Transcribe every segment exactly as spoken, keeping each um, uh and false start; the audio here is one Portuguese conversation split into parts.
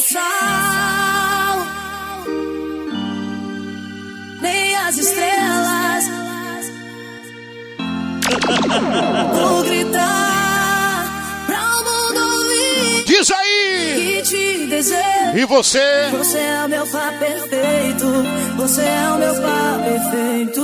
emoção, nem as estrelas. Vou gritar pra o mundo ouvir. Diz aí! Que te desejo. E você? Você é o meu par perfeito. Você é o meu par perfeito.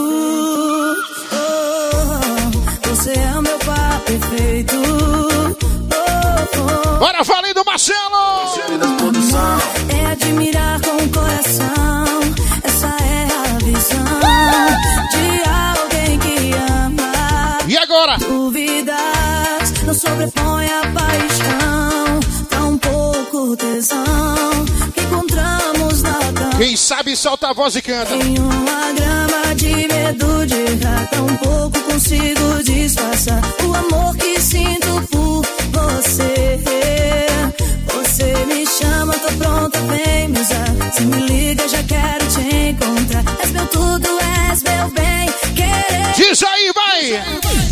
Oh, você é o meu par perfeito. Oh, oh. Bora, valendo, Marcelo! É admirar com o coração. Essa é a visão de alguém que ama. E agora? Dúvidas não sobrepõe a paixão. Tá um pouco tesão que encontramos na cama. Quem sabe solta a voz e canta. Tem uma grama de medo de errar. Tão pouco consigo disfarçar o amor que sinto por você. Você me chama, tô pronta, vem me usar. Se me liga, já quero te encontrar. És meu tudo, és meu bem querer. Diz aí, vai!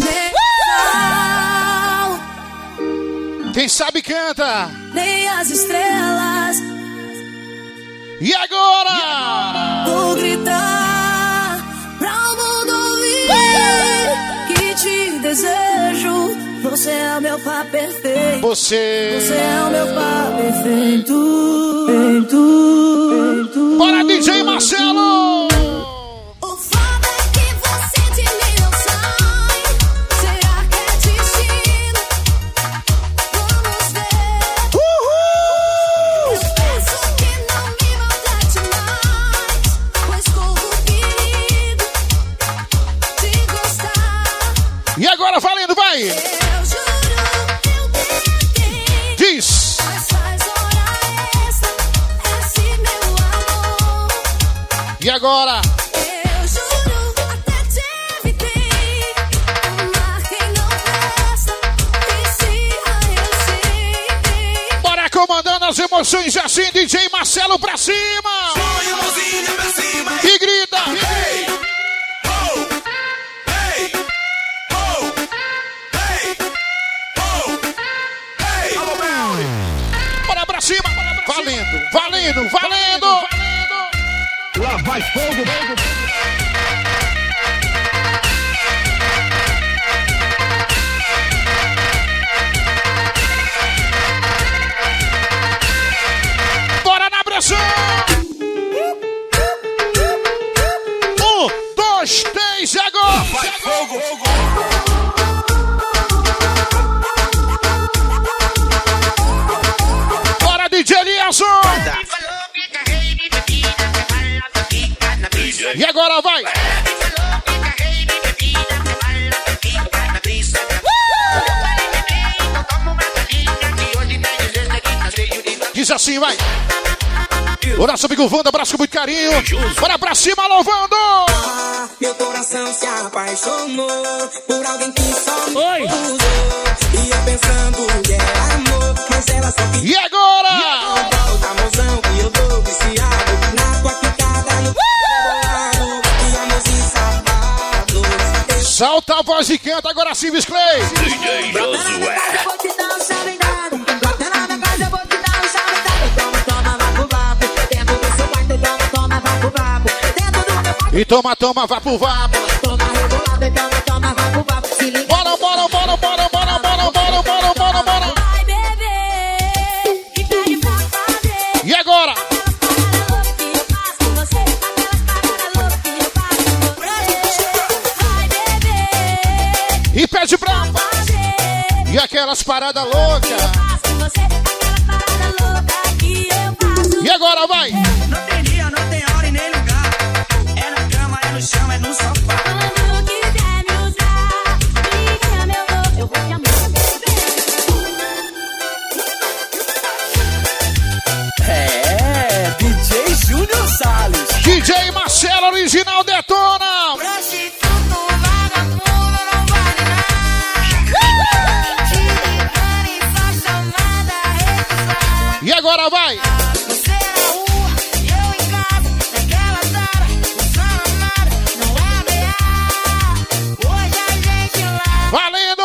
Quem sabe canta. Nem as estrelas. E agora? Vou gritar pra o mundo ouvir que te desejo. Você é o meu par perfeito. Você. Você é o meu par perfeito. Perfeito. Bora, D J Marcelo! O foda é que você de mim não sai. Será que é destino? Vamos ver. Uhul! Eu peço que não me maltrate mais, pois corro perigo de gostar. E agora, valendo, vai! Eu juro, eu tentei. Diz! Mas faz hora extra, esse meu amor. E agora? Eu juro, até te evitei. Amar quem não presta, e se eu sei. Bora comandando as emoções assim, D J Marcelo pra cima! Põe a mãozinha pra cima. E grita! Hey! Oh! Hey! Oh! Hey! Oh! Hey! Alô, Mel! Bora pra cima! Valendo, valendo, valendo! Lá vai fogo, Bora na pressão! Um, dois, três, e agora! Vai fogo! Bora, D J Eliasson! E agora vai! Diz assim, vai! O nosso amigo Wanda, abraço com muito carinho. Bora pra cima, louvando! Ah, meu coração se apaixonou por alguém que só me Oi. usou. E eu pensando que era amor, mas ela só quis E agora? volta, mozão, que eu tô viciado na tua picada, no bolado. E amorzinho safado. Solta a voz e canta agora sim, Miss Clay. D J Josué. Eu vou te dar um chave dado. Bota na minha casa, eu vou te dar um chave dado. Toma, toma, vá pro vapo. Dentro do seu quarto, toma, toma, vá pro vapo. Dentro do meu quarto, E toma, toma, vá pro vapo. toma rebolado. Toma, toma, vá pro vapo. Se liga. Bora, bora, bora, bora, bora, bora, bora, bora, bora, bora. Vai beber e pede pra fazer. E agora? Aquelas paradas loucas que eu faço com você. Aquelas paradas loucas que eu faço com você. Vai beber E pede pra... fazer. E aquelas paradas loucas. Faço com você. Aquelas paradas loucas que eu faço. E agora vai? Não tem dia, não tem hora e nem lugar. É na cama, é no chão, é no sofá. Quando quiser me usar, me chama, eu vou, eu vou te amar. É, D J Júnior Salles. D J Marcelo Original detona. Prostituto, vagabundo, não vale nada. Te ligando e só chamada recusar. E agora vai? Você na rua, eu em casa, naquela sala, usando nada, não é B A. Hoje a gente lá. Valendo!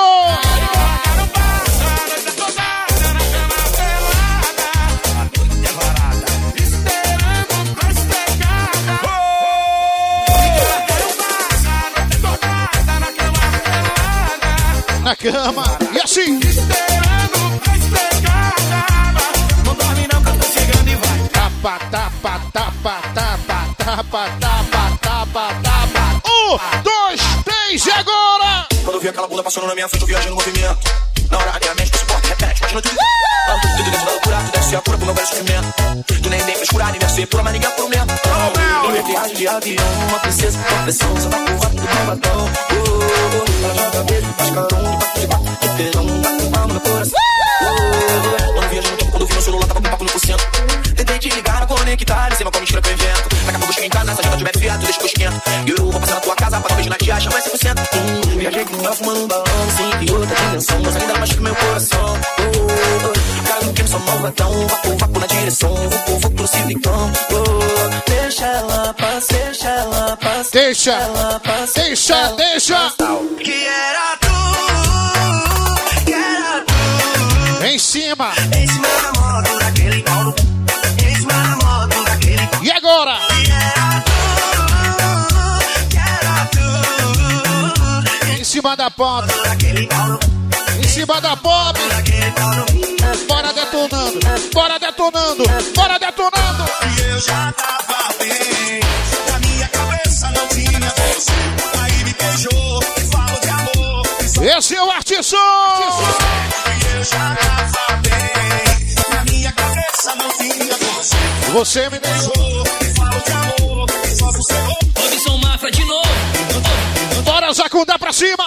na cama. E assim. Esperando pra esfregar a cama. Não dorme não que eu tô chegando e vai. Tapa, tapa, tapa, tapa, tapa, tapa, tapa, tapa. Um, dois, três, e agora? Quando eu vi aquela bunda passando na minha frente, eu viajei no movimento. Na hora a minha mente, suporte, repete, imagina tudo. Ah, tudo dentro da loucura, tu deve ser a cura pro meu velho sofrimento. Tu nem nem fez curar, nem me acertou, mas ninguém é problema. Oh, em viagem de avião, uma princesa com pressão, você tá com quatro do meu batom. Oh, oh, ela joga beijo, faz carão, de quatro de quatro, de terão, tá com palma no coração. Oh, oh, quando viajei no tempo, quando vi no celular, tava com papo no por cento. Tentei te ligar, não conectar, em cima com a mentira que eu invento. Daqui a pouco eu chego em casa, essa janta de bebe fiado, deixa que eu esquento. E eu vou passar na tua casa, pra talvez na tia, chama cem por cento. Hum, viajei com ela, fumando um balão, sem e outra dimensão, mas ainda machuca meu coração. Oh, oh, oh, caiu no queimo, só malvadão, vapo, vapo na direção, vapo, vapo no silicão. Oh, deixa ela passar, deixa ela passar. Deixa, ela passar, deixa, ela deixa. passar. Que era tu, que era tu. Em cima. Em cima da moto daquele Paulo. Em cima da moto daquele Paulo. E agora? Que era tu, que era tu. Em cima da pop. Daquele Paulo. Em cima da pop. Daquele Paulo. Bora detonando. Bora detonando. Bora detonando. E eu já tava bem. Na minha cabeça não tinha você. Aí me beijou e falou de amor. Esse é o Artisson. E eu já tava bem. Na minha cabeça não tinha você. Você me deixou. E falou de amor. Só você. Robson Mafra de novo. Bora, Zacundá, pra cima.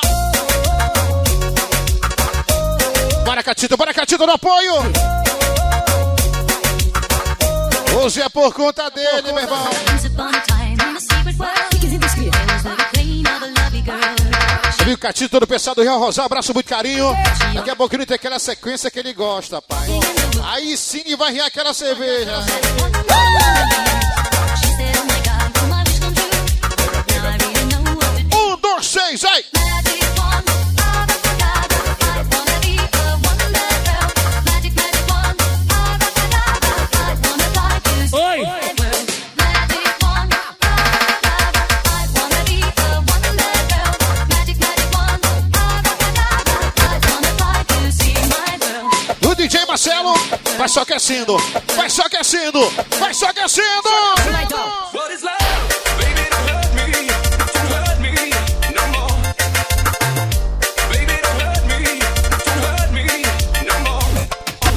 Bora, Catito, bora, Catito, no apoio. Hoje é por conta dele, meu irmão. Viu o Catito, todo o pessoal do Rio Rosal, abraço muito carinho. Daqui a pouquinho tem aquela sequência que ele gosta, pai. Aí sim vai rir aquela cerveja. Um, dois, seis, aí! Oi! O D J Marcelo vai só aquecendo, vai só aquecendo, vai só aquecendo! What is love? Baby, don't hurt me. Don't hurt me no more. Baby, don't hurt me. Don't hurt me no more.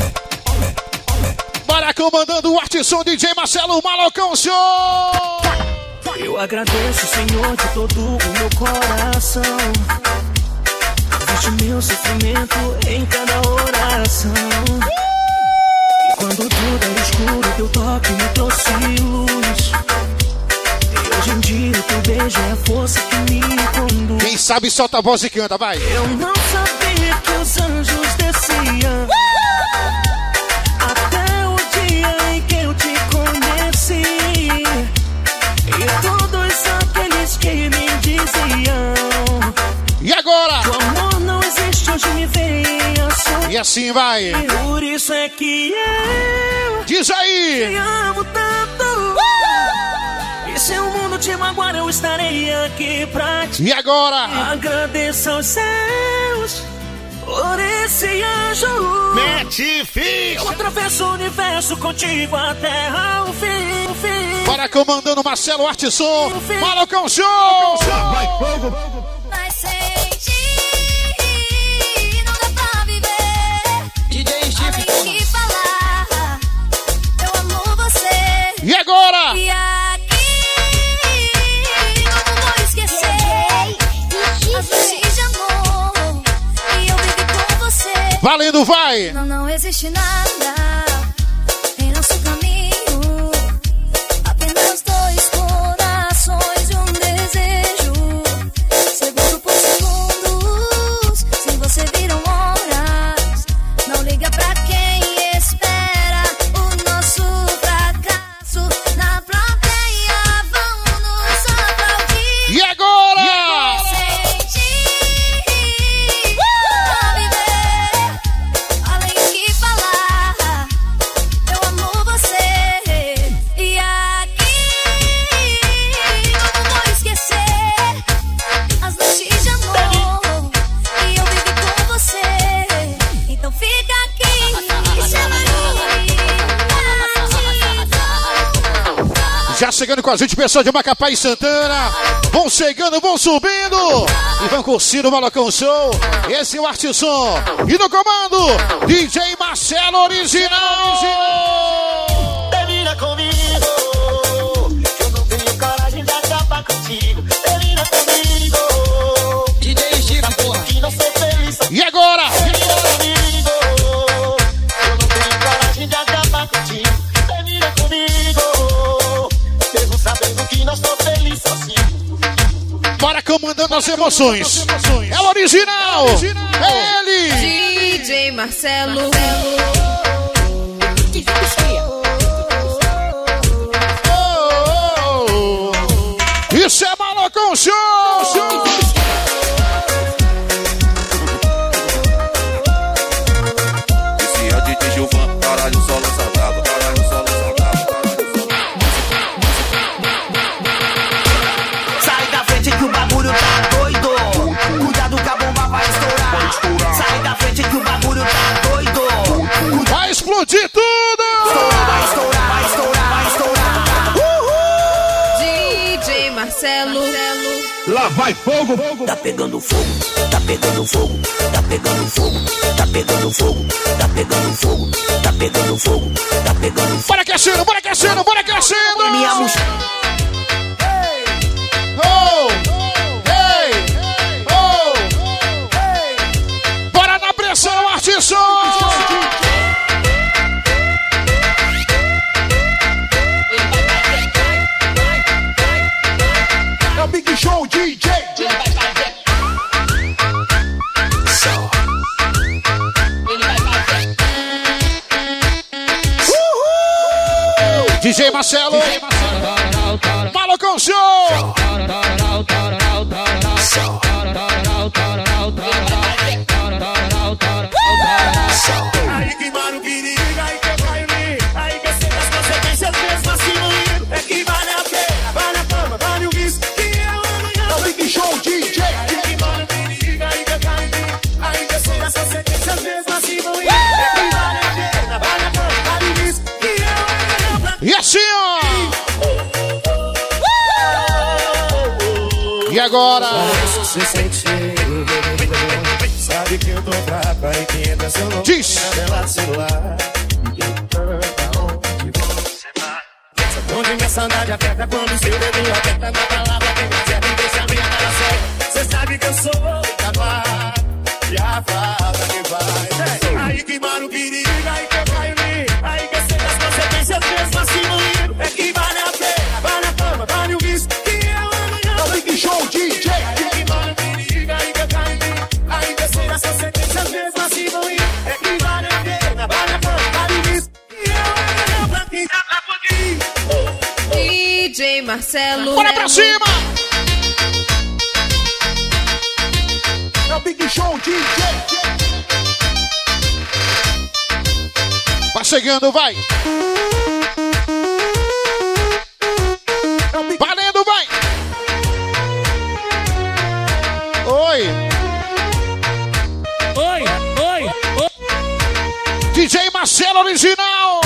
Bora comandando o Artisson D J Marcelo Malocão Show! Eu agradeço, Senhor, de todo o meu coração. Viste meu sofrimento em cada oração. E quando tudo era escuro, teu toque me trouxe luz. E hoje em dia, teu beijo é a força que me conduz. Quem sabe solta a voz e canta, vai! Eu não sabia que os anjos desciam. Até o dia em que eu te conheci. E todos aqueles que me diziam: E agora? o amor não existe, hoje me vem a sorrir. E assim vai! Por isso é que eu Diz te aí! amo tanto. E se o mundo te magoar, eu estarei aqui pra te E agora? agradeço aos céus por esse anjo. Mete ficha! Eu atravesso o universo contigo até ao fim, o fim. Bora comandando Marcelo Artisson Malocão Show! Vai fogo. Mas sem ti não dá pra viver. D J Steve. Além que falar, eu amo você. E agora? E aqui não vou esquecer as noites de amor. E eu vivi com você. Valendo, vai! Não, não existe nada em nosso caminho. Apenas dois corações e um desejo. Segundo por segundos, sem você viram horas. Não liga pra quem espera o nosso fracasso. Na plateia vão nos aplaudir. E agora? Sem ti, não dá pra viver. Além que falar, Já chegando com a gente, pessoal de Macapá e Santana. Vão chegando, vão subindo. E vão curtindo o Malocão Show. Esse é o Artisson. E no comando, D J Marcelo Original. Termina comigo, eu não tenho coragem de acabar contigo. Termina comigo, D J Chico, porra, que não sou feliz. E agora? Termina comigo, eu não tenho coragem de acabar contigo. Termina comigo, mesmo sabendo que não sou feliz sozinho. Bora comandando as emoções. É o original. É ele. D J Marcelo. Isso é Malocão Show! Esse é o D J Gilvan, caralho, só lança brava, caralho, só lança brava, Sai da frente que o bagulho tá doido. Cuidado que a bomba vai estourar. Sai da frente que o bagulho tá doido. Vai explodir tudo! Vai estourar, vai estourar, vai estourar. D J Marcelo. Lá vai fogo, fogo. Tá pegando fogo, tá pegando fogo, tá pegando fogo, tá pegando fogo, tá pegando fogo, tá pegando fogo, tá pegando fogo. Bora aquecendo, bora aquecendo, bora aquecendo! Minha música. Oh! Hey! Oh! Bora na pressão, Artisson! É o Big Show D J. D J Marcelo! Malocão Show! Aí que mano o perigo, aí que vai vir. Aí que eu sei das consequências mesmo assim no livro. É que vale a pena, vale a fama, vale o risco. Que é o amanhã. É o Big Show D J. Aí que mano o perigo, aí que vai vir. Aí que eu sei das consequências mesmo assim no livro. É que vale a pena, vale a fama, vale o risco. Que é o amanhã pra E assim, ó! E agora? Você sente, sabe que eu tô brava e que entra seu nome Diz! na tela do celular. Onde minha saudade aperta quando seu dedo aperta na palavra que me serve, deixa a minha cara séria. Cê sabe que eu sou capaz e a fada que vai. aí que mano o perigo, aí que eu caio ali. Aí que eu sei das consequências mesmo assim no livro. É que vale a pena, vale a fama, vale o risco. Que é o amanhã. É o Big Show D J. Aí que mano o perigo, aí que eu caio ali. Aí que eu sei das consequências mesmo assim no livro. É que vale a pena, vale a fama, vale o risco. Que é o amanhã pra quem tá pra poder. D J Marcelo. Bora pra cima! É o Big Show D J. Vai chegando, vai! Valendo, vai! Oi! Oi, oi, oi. D J Marcelo Original!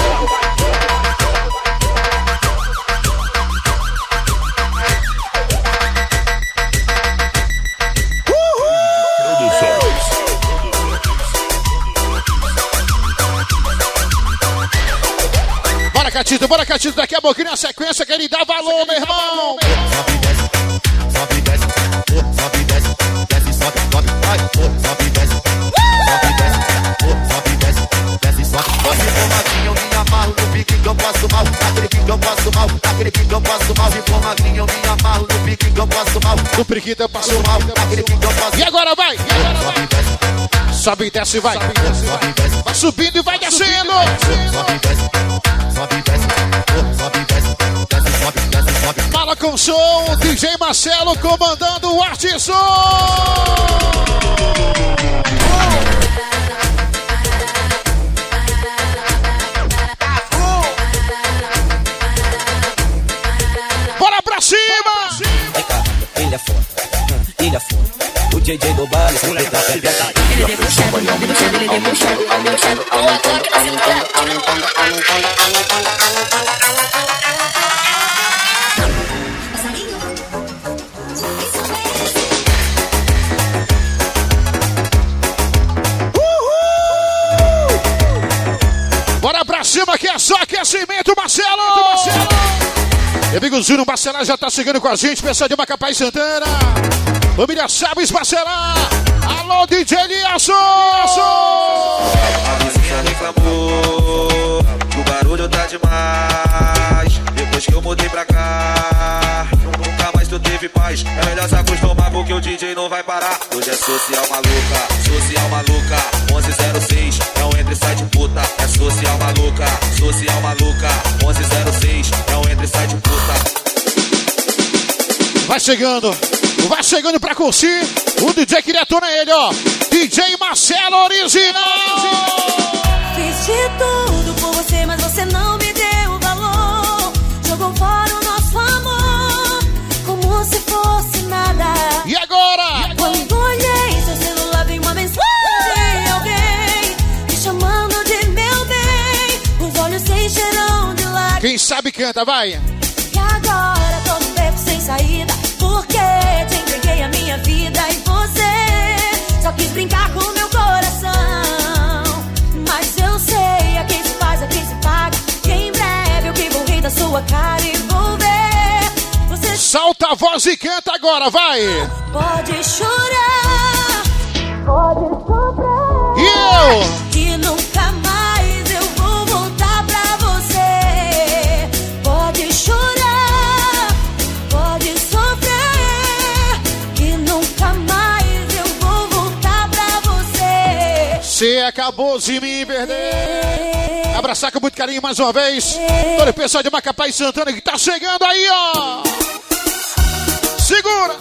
Bora, Catito, bora, Catito, daqui a pouquinho na sequência que ele dá valor, meu irmão! sobe, desce, sobe, desce, desce, sobe, sobe, vai, sobe, desce, sobe, desce, sobe, desce, desce, sobe, sobe, formadinho, eu me amarro no pique que eu passo mal, naquele pique que eu passo mal, naquele pique que eu passo mal, se formadinho, eu me amarro no pique que eu passo mal, Do Priquita passou passo mal, naquele pique que eu passo E agora vai! E agora vai! sobe, desce, Sobe e desce, vai! sobe, desce, Vai subindo e vai descendo! sobe, desce, sobe, desce, sobe, desce, desce, sobe, desce, sobe. Malocão Show, D J Marcelo comandando o Artisson! Bora pra cima! Ai caramba, ele é foda, ele é foda. O D J do baile sempre tá pepeca. Ele é debochado, debochado, ele é debochado. Aumentando, aumentando, aumentando, aumentando, aumentando, aumentando, aumentando. só aquecimento, Marcelo! Marcelo! Meu amigo Júnior Bacelar já tá chegando com a gente, pessoal de Macapá e Santana. Família Chaves Bacelar. Alô, D J Eliasson! A vizinha reclamou, o barulho tá demais. Depois que eu mudei pra cá, nunca mais tu teve paz. É melhor se acostumar porque o D J não vai parar. Hoje é social maluca, social maluca. onze zero seis, é um entre site puta. É social maluca, social maluca. onze zero seis, é um entre site puta. Vai chegando, vai chegando pra curtir. O D J que detona ele, ó. D J Marcelo Original. Fiz de tudo por você, mas você não me deu valor. Jogou fora o nosso amor, como se fosse nada. E agora? Quando olhei seu celular, veio uma mensagem de alguém me chamando de meu bem. Os olhos se encheram de lágrimas. Quem sabe canta, vai. E agora tô no beco sem saída, porque te entreguei a minha vida e você só quis brincar com meu coração. Mas eu sei a quem se faz, a quem se paga. Que em breve eu que vou rir da sua cara e vou ver você. Solta a voz e canta agora, vai. Pode chorar, pode sofrer. E eu? Que nunca mais eu vou voltar pra você. Pode chorar, pode sofrer. Que nunca mais eu vou voltar pra você. Você acabou de me perder. Abraçar com muito carinho mais uma vez todo o pessoal de Macapá e Santana que tá chegando aí, ó. Segura.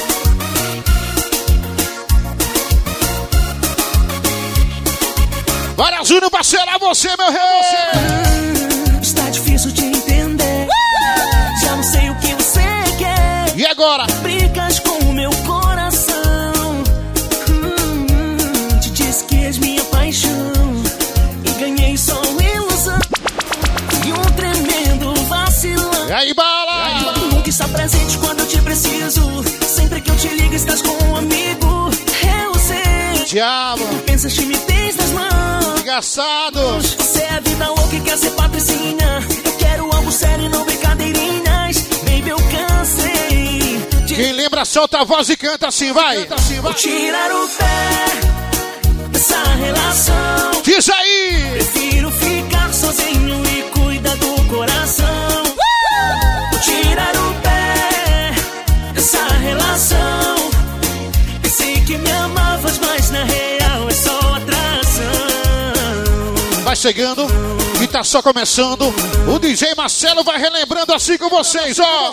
Bora, Júnior, parcelar você, meu rei. Está difícil de entender. Já não sei o que você quer. E agora? Brigas com o meu coração. Hum, te disse que és minha paixão e ganhei só ilusão. E um tremendo vacilão. E aí, bala? Nunca está presente quando eu te preciso. Sempre que eu te ligo estás com um amigo. Eu sei. Diabo. Tu pensas que me tens nas mãos. Engraçado. Você é a vida louca e quer ser patricinha. Eu quero algo sério e não brincadeirinhas. Baby, eu cansei de... Quem lembra, solta a voz e canta assim, vai. Canta assim, vai. Vou tirar o pé dessa relação. Diz aí. Prefiro ficar sozinho e cuidar do coração. Vou tirar o pé dessa relação. Pensei que me amavas, mas na real é só atração. Vai chegando e tá só começando. O D J Marcelo vai relembrando assim com vocês, ó.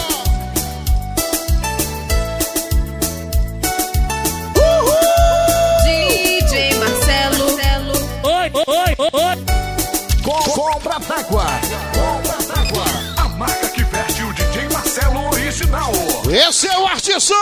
D J Marcelo. Oi, oi, oi, oi. Cobra d'água. Cobra d'água. A marca que veste o D J Marcelo Original. Esse é o Artisson.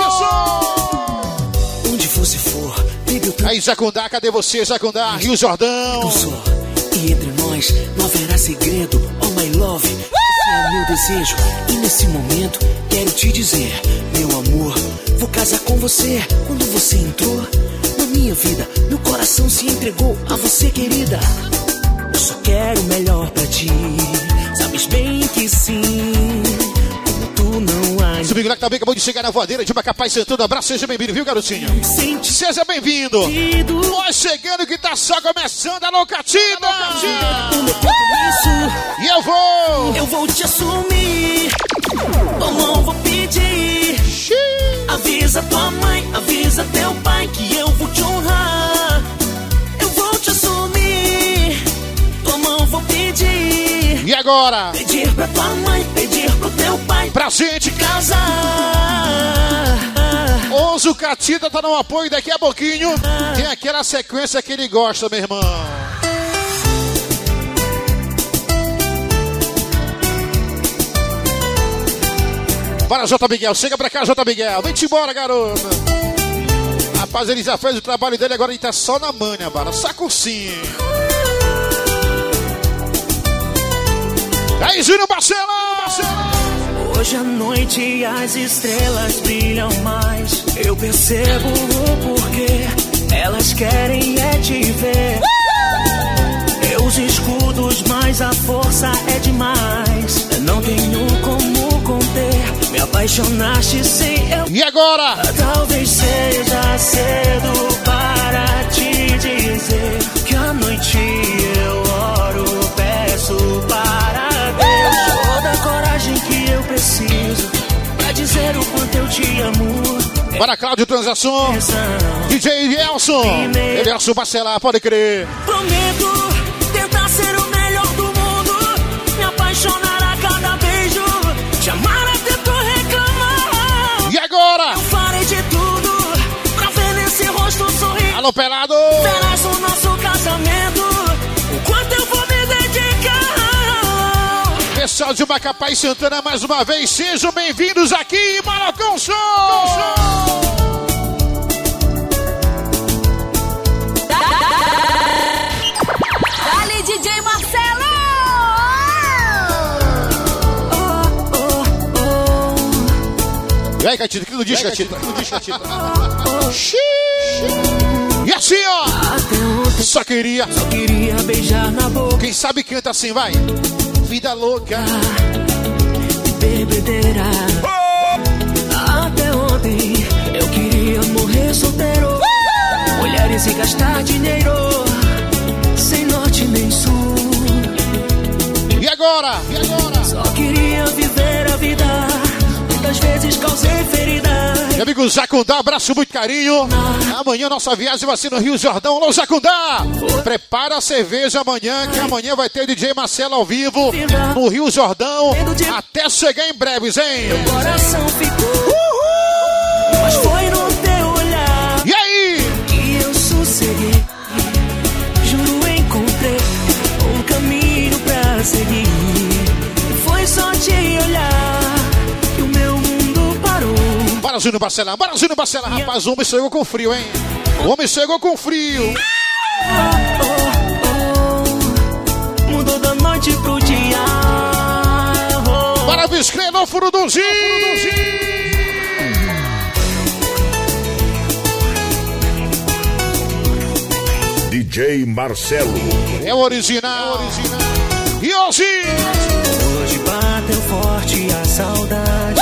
Onde você for, baby, eu tô Aí, Jacundá, cadê você, Jacundá? Rio Jordão. só. E entre nós não haverá segredo. Oh, my love, esse é meu desejo. E nesse momento quero te dizer, meu amor, vou casar com você. Quando você entrou na minha vida, meu coração se entregou a você, querida. Eu só quero o melhor pra ti. Sabes bem que sim. Como tu não Esse amigo lá que também acabou de chegar na voadeira de Macapá e Santana. Abraço, seja bem-vindo, viu, garotinho? sente Seja bem-vindo. Nós chegando que tá só começando a Locatina. o meu compromisso. E eu vou. Eu vou te assumir. Eu não vou pedir. Avisa tua mãe, avisa teu pai que eu vou te honrar. Eu vou te assumir. Tua mão vou pedir. E agora? Pedir pra tua mãe, pedir pro teu pai Pra gente. casar. Onze o Catita tá no apoio daqui a pouquinho. Tem aquela sequência que ele gosta, meu irmão. Bora, J. Miguel. Chega pra cá, J. Miguel. Vem-te embora, garoto. Rapaz, ele já fez o trabalho dele, agora ele tá só na manha, bala. Sacucinho. Aí, Júnior Barcelona. Hoje à noite as estrelas brilham mais. Eu percebo o porquê. Elas querem é te ver. Meus escudos juntos, mas a força é demais. Eu não tenho como conter. Me apaixonaste sem eu. E agora? Talvez seja cedo para te dizer que à noite eu oro, peço para Deus toda a coragem que eu preciso pra dizer o quanto eu te amo. Para Cláudio Transação, D J Elson, Elson Bacelar, pode crer. Prometo tentar ser o melhor do mundo, me apaixonar a cada beijo, te amar até tu reclamar. E agora? Eu farei de tudo pra ver nesse rosto sorrir. Alô, pelado! Verás o nosso casamento, o quanto eu vou me dedicar. Pessoal de Macapá e Santana, mais uma vez, sejam bem-vindos aqui em Malocão Show! Dale, D J Marcelo! E aí, Catita, que não diz, Catita? Que não diz, Catita? E assim, ó! Só queria... Só queria beijar na boca. Quem sabe canta assim, vai! Vida louca, bebedeira. Até ontem eu queria morrer solteiro. Mulheres e gastar dinheiro, sem norte nem sul. E agora? E agora? Só queria viver a vida, muitas vezes causei ferida. Meu amigo Jacundá, abraço, muito carinho. Amanhã nossa viagem vai ser no Rio Jordão. Alô, Jacundá! Prepara a cerveja amanhã, que amanhã vai ter D J Marcelo ao vivo no Rio Jordão. Até chegar em breves, hein? Meu coração ficou, uhul! Mas foi no teu olhar. E aí? Que eu sosseguei. Juro, encontrei um caminho pra seguir. Foi só te olhar que o meu mundo parou. Bora, Júnior Bacelar, bora, Júnior Bacelar. Rapaz, o homem chegou com frio, hein? O homem chegou com frio. Oh, oh, oh. Mudou da noite pro dia. Oh. Bora, Viscrê, no furo do Gin. D J Marcelo. É o original. É o original. E hoje? Hoje bateu forte a saudade.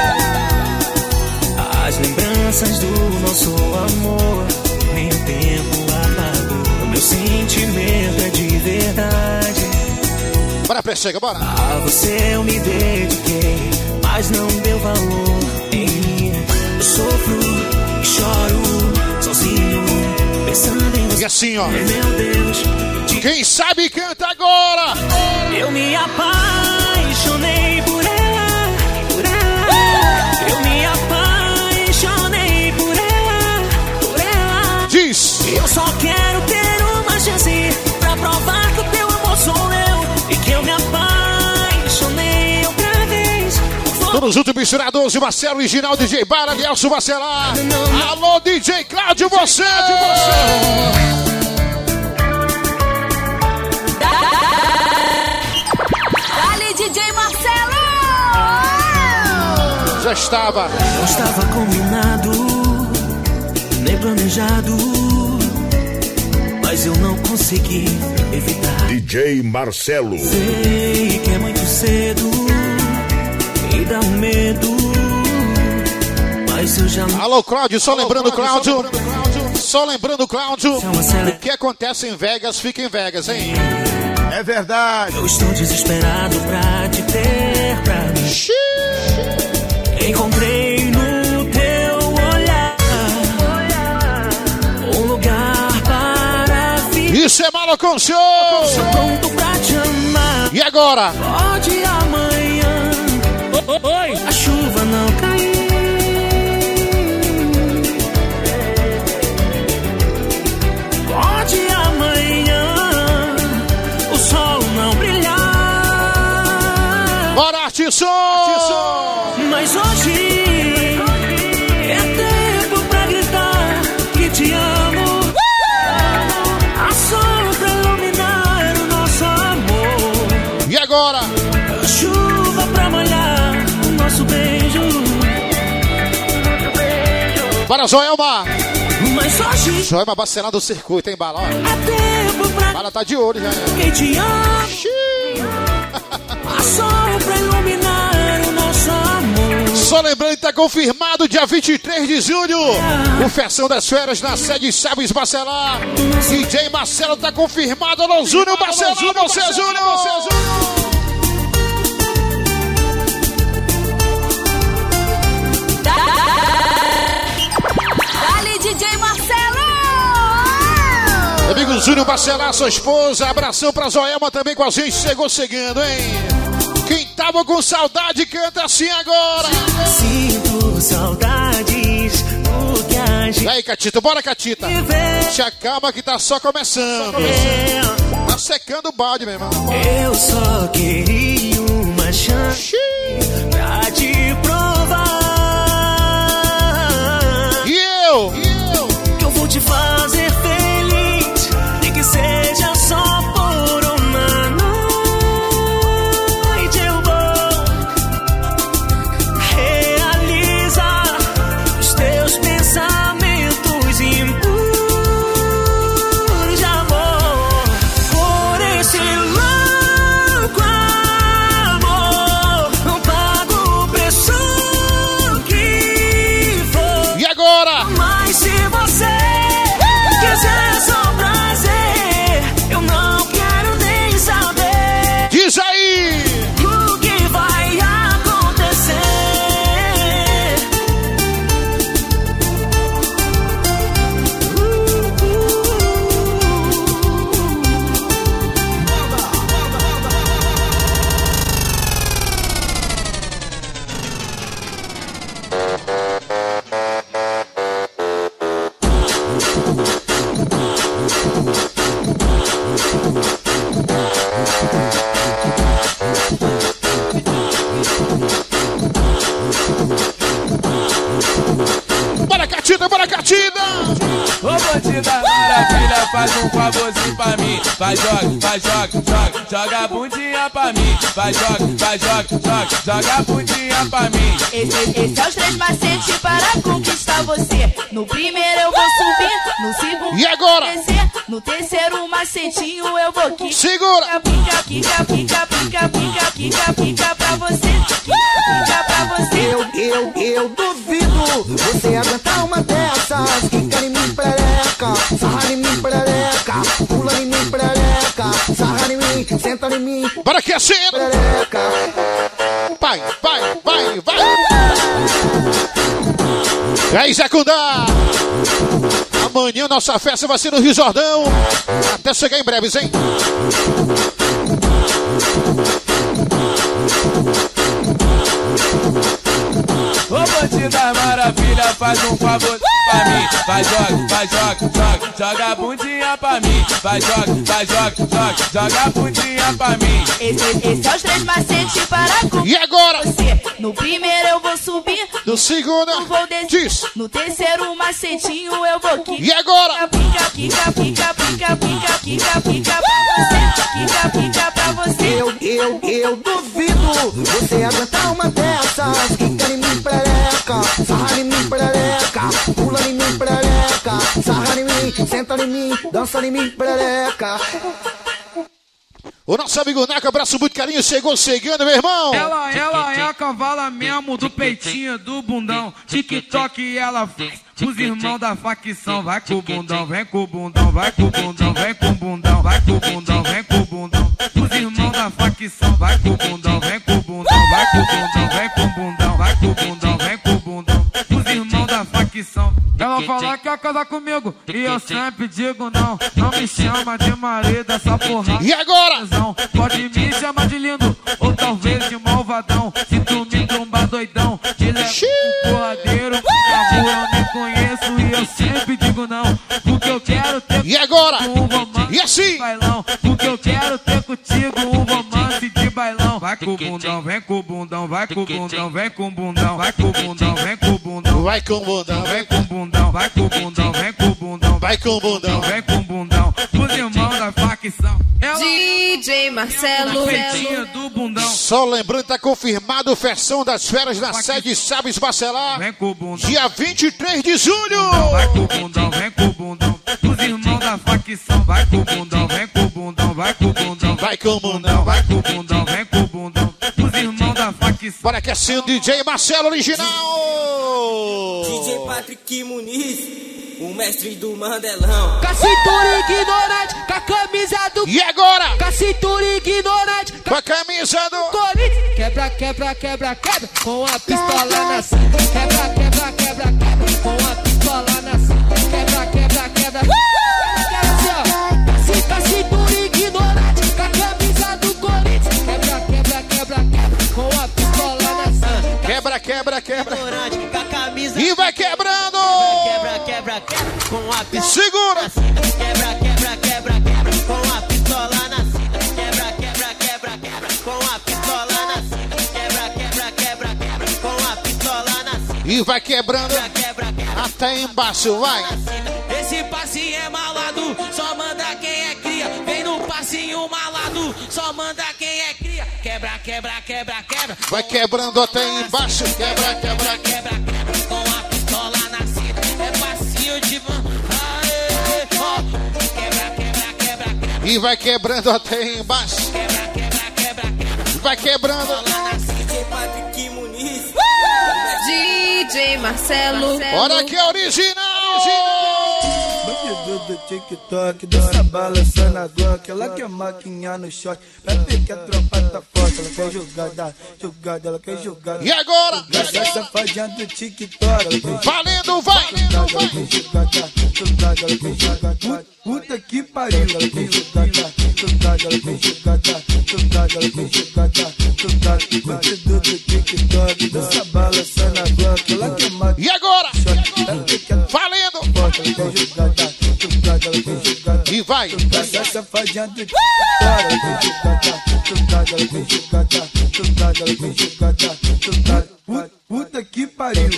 As lembranças do nosso amor, nem o tempo apagou. O meu sentimento é de verdade. Bora, pré-chega, bora. A você eu me dediquei, mas não deu valor em mim. Eu sofro e choro sozinho, pensando em você. E assim, ó. Meu Deus, de... Quem sabe canta agora. Eu me apaixonei por ela, por ela. Eu me apaixonei por ela, por ela. Diz. Eu só quero ter uma chance pra provar que o teu amor sou eu e que eu me apaixonei outra vez. Todos juntos misturados, o Marcelo original, D J Bara, Nelson Bacelar. Alô, D J Cláudio, você, de você. Dale, D J Marcelo! Já estava. Não estava combinado, nem planejado, mas eu não consegui evitar. D J Marcelo. Sei que é muito cedo e dá um medo, mas eu já não... Alô, Cláudio, só lembrando, Cláudio. Só lembrando, Cláudio. O que acontece em Vegas, fica em Vegas, hein? É verdade. Eu estou desesperado pra te ter pra mim. Encontrei no teu olhar um lugar para vir. Isso é Malocão Show! Sou pronto pra te amar. E agora? Pode amanhã a chuva não cair. Pode amanhã o sol não brilhar. Bora, Artisson! Mas hoje é tempo pra gritar que te amo. A sol pra iluminar o nosso amor. E agora? A chuva pra molhar o nosso beijo. Bora, Joelma! Mas hoje Joelma Bacelar do circuito, hein, Bala? é tempo pra Ela tá de olho já. Quem te ama, há sol pra iluminar o nosso amor. Só lembrando que tá confirmado dia vinte e três de julho. O Festão das Feras na sede Chaves Bacelar. D J Marcelo tá confirmado. Alô, Júnior Bacelar, você, Júnior, você, Júnior. Dali, D J Marcelo! Meu amigo Júnior Bacelar, sua esposa. Abração pra Zoelma também com a gente. Chegou chegando, hein? Quem tava com saudade canta assim agora. Sinto saudades do que a gente. E aí, Catita, bora, Catita. Se acalma que tá só começando. Só começando. Tá secando o balde, meu irmão. Eu só queria uma chance pra te provar. E eu? E eu? Que eu vou te fazer feliz, nem que seja só por uma noite. Eu vou realizar os teus pensamentos impuros de amor. Por esse louco amor, não pago o preço que for. E agora? Mas se você quiser só prazer, eu não quero nem saber Diz aí! o que vai acontecer. Bora, Catita, bora, Catita! Ô bandida maravilha, faz um favorzinho pra mim. Vai, joga, vai, joga, joga, joga a bundinha pra mim. Vai, joga, vai, joga, joga, joga a bundinha pra mim. Esse, esse é os três macetes para conquistar você. No primeiro eu vou subir, no segundo E agora? descer, no terceiro macetinho eu vou quicar. Segura! Pica, pica, pica, pica, pica, pica, pica pra você. Pica pra você. Eu, eu, eu duvido você aguentar uma dessas. Quica em mim, perereca, sarra em mim, perereca, pula em mim, perereca, sarra em mim, senta em mim, Bora que acenda! perereca. Vai, vai, vai, vai! E aí, Zé Cundá! Amanhã nossa festa vai ser no Rio Jordão. Até chegar em breves, hein? Ô bandida maravilha, faz um favor pra mim. Vai, joga, vai, joga, joga, joga a bundinha pra mim. Vai, joga, vai, joga, joga, joga a bundinha pra mim. Esse, esse é os três macetes para conquistar E agora? você. No primeiro eu vou subir, No segundo, eu vou descer. diz! No terceiro macetinho eu vou quicar. E agora? Pica, pica, pica, pica, pica, pica, pica pra você. Pica, pica pra você. Eu, eu, eu duvido você aguentar uma dessas. Quica em mim, perereca, sarra em mim, perereca, pula em mim, perereca, sarra em mim, senta em mim, dança em mim, perereca. O nosso amigo Naco, abraço muito carinho, chegou chegando, meu irmão! Ela, ela é a cavala mesmo do peitinho do bundão. TikTok ela faz os irmãos da facção. Vai com o bundão, vem com o bundão, vai com o bundão, vem com o bundão, vai com o bundão, vem com o bundão. Os irmãos da facção, vai com o bundão, vem com o bundão, vai com o bundão, vem com o bundão, vai com o bundão, vem com o bundão. Os irmãos da facção. Ela fala que quer casar comigo e eu sempre digo não. Não me chama de marido, essa porra. E agora? Pode me chamar de lindo ou talvez de malvadão. Se tu me trombar doidão, te levo pro porradeiro. Na rua eu nem conheço e eu sempre digo não. Porque eu quero ter E agora? um romance E assim? de bailão. Porque eu quero ter contigo um romance de bailão. Vai com o bundão, vem com o bundão, vai com o bundão, vem com o bundão, vai com o bundão, vem com o bundão. Vai com o bundão, Vem com o bundão, vai com o bundão, vem com o bundão, vai com o bundão. vem com o bundão. Os irmãos da facção. Ela D J Marcelo. peitinho do bundão. Só lembrando que tá confirmado o Festão das Feras na sede Chaves Bacelar. Vem com o bundão. Dia vinte e três de julho. Vai com o bundão, vem com o bundão. Os irmãos da facção, vai com o bundão, vem com o bundão, vai com o bundão, vai com o bundão, vai com o bundão, vem com o bundão. Os irmãos da facção. Bora que é assim o D J Marcelo original. D J Patrick Muniz, o mestre do Mandelão. Com a cintura ignorante, com a camisa do... E agora? Com a cintura ignorante, com a camisa do... Corinthians. Quebra, quebra, quebra, quebra, com a pistola na cinta. Quebra, quebra, quebra, quebra, com a pistola na cinta. Quebra, quebra, quebra. Com a cintura ignorante, com a camisa do Corinthians. Quebra, quebra, quebra, quebra, com a pistola na cinta. Quebra, quebra, quebra. Com a camisa... E vai quebrando. Quebra, quebra, quebra, com a pistola. Segura. Quebra, quebra, quebra, quebra, com a pistola na cinta. Quebra, quebra, quebra, quebra, com a pistola na cinta. Quebra, quebra, quebra, quebra, com a pistola na cinta. E vai quebrando. Quebra, quebra, quebra, até embaixo, vai. Esse passinho é malado, só manda quem é cria. Vem no passinho malado, só manda quem é cria. Quebra, quebra, quebra, quebra. Vai quebrando até embaixo. Quebra, quebra, quebra, quebra, com a pistola na cinta. É passinho de mão. Quebra, quebra, quebra, quebra. E vai quebrando até embaixo. Quebra, quebra, quebra, quebra. Vai quebrando. D J Patrick Muniz. D J Marcelo. Olha que é original. Bandido do TikTok, dança balançando a Glock. Ela quer maquinha no shot, bebe que a tropa tá forte. Ela quer jogada, jogada, ela quer jogada. E agora? Essa safadinha do TikTok. Valendo, vai! Ela quer jogada, jogada, ela quer jogada. Puta que pariu, ela quer jogada, jogada, ela quer jogada, jogada, ela quer jogada, jogada. Bandido do TikTok, dança balançando a Glock. Ela quer maquinha. E agora? Valendo! E vai! Essa safadinha do TikTok. Puta que pariu.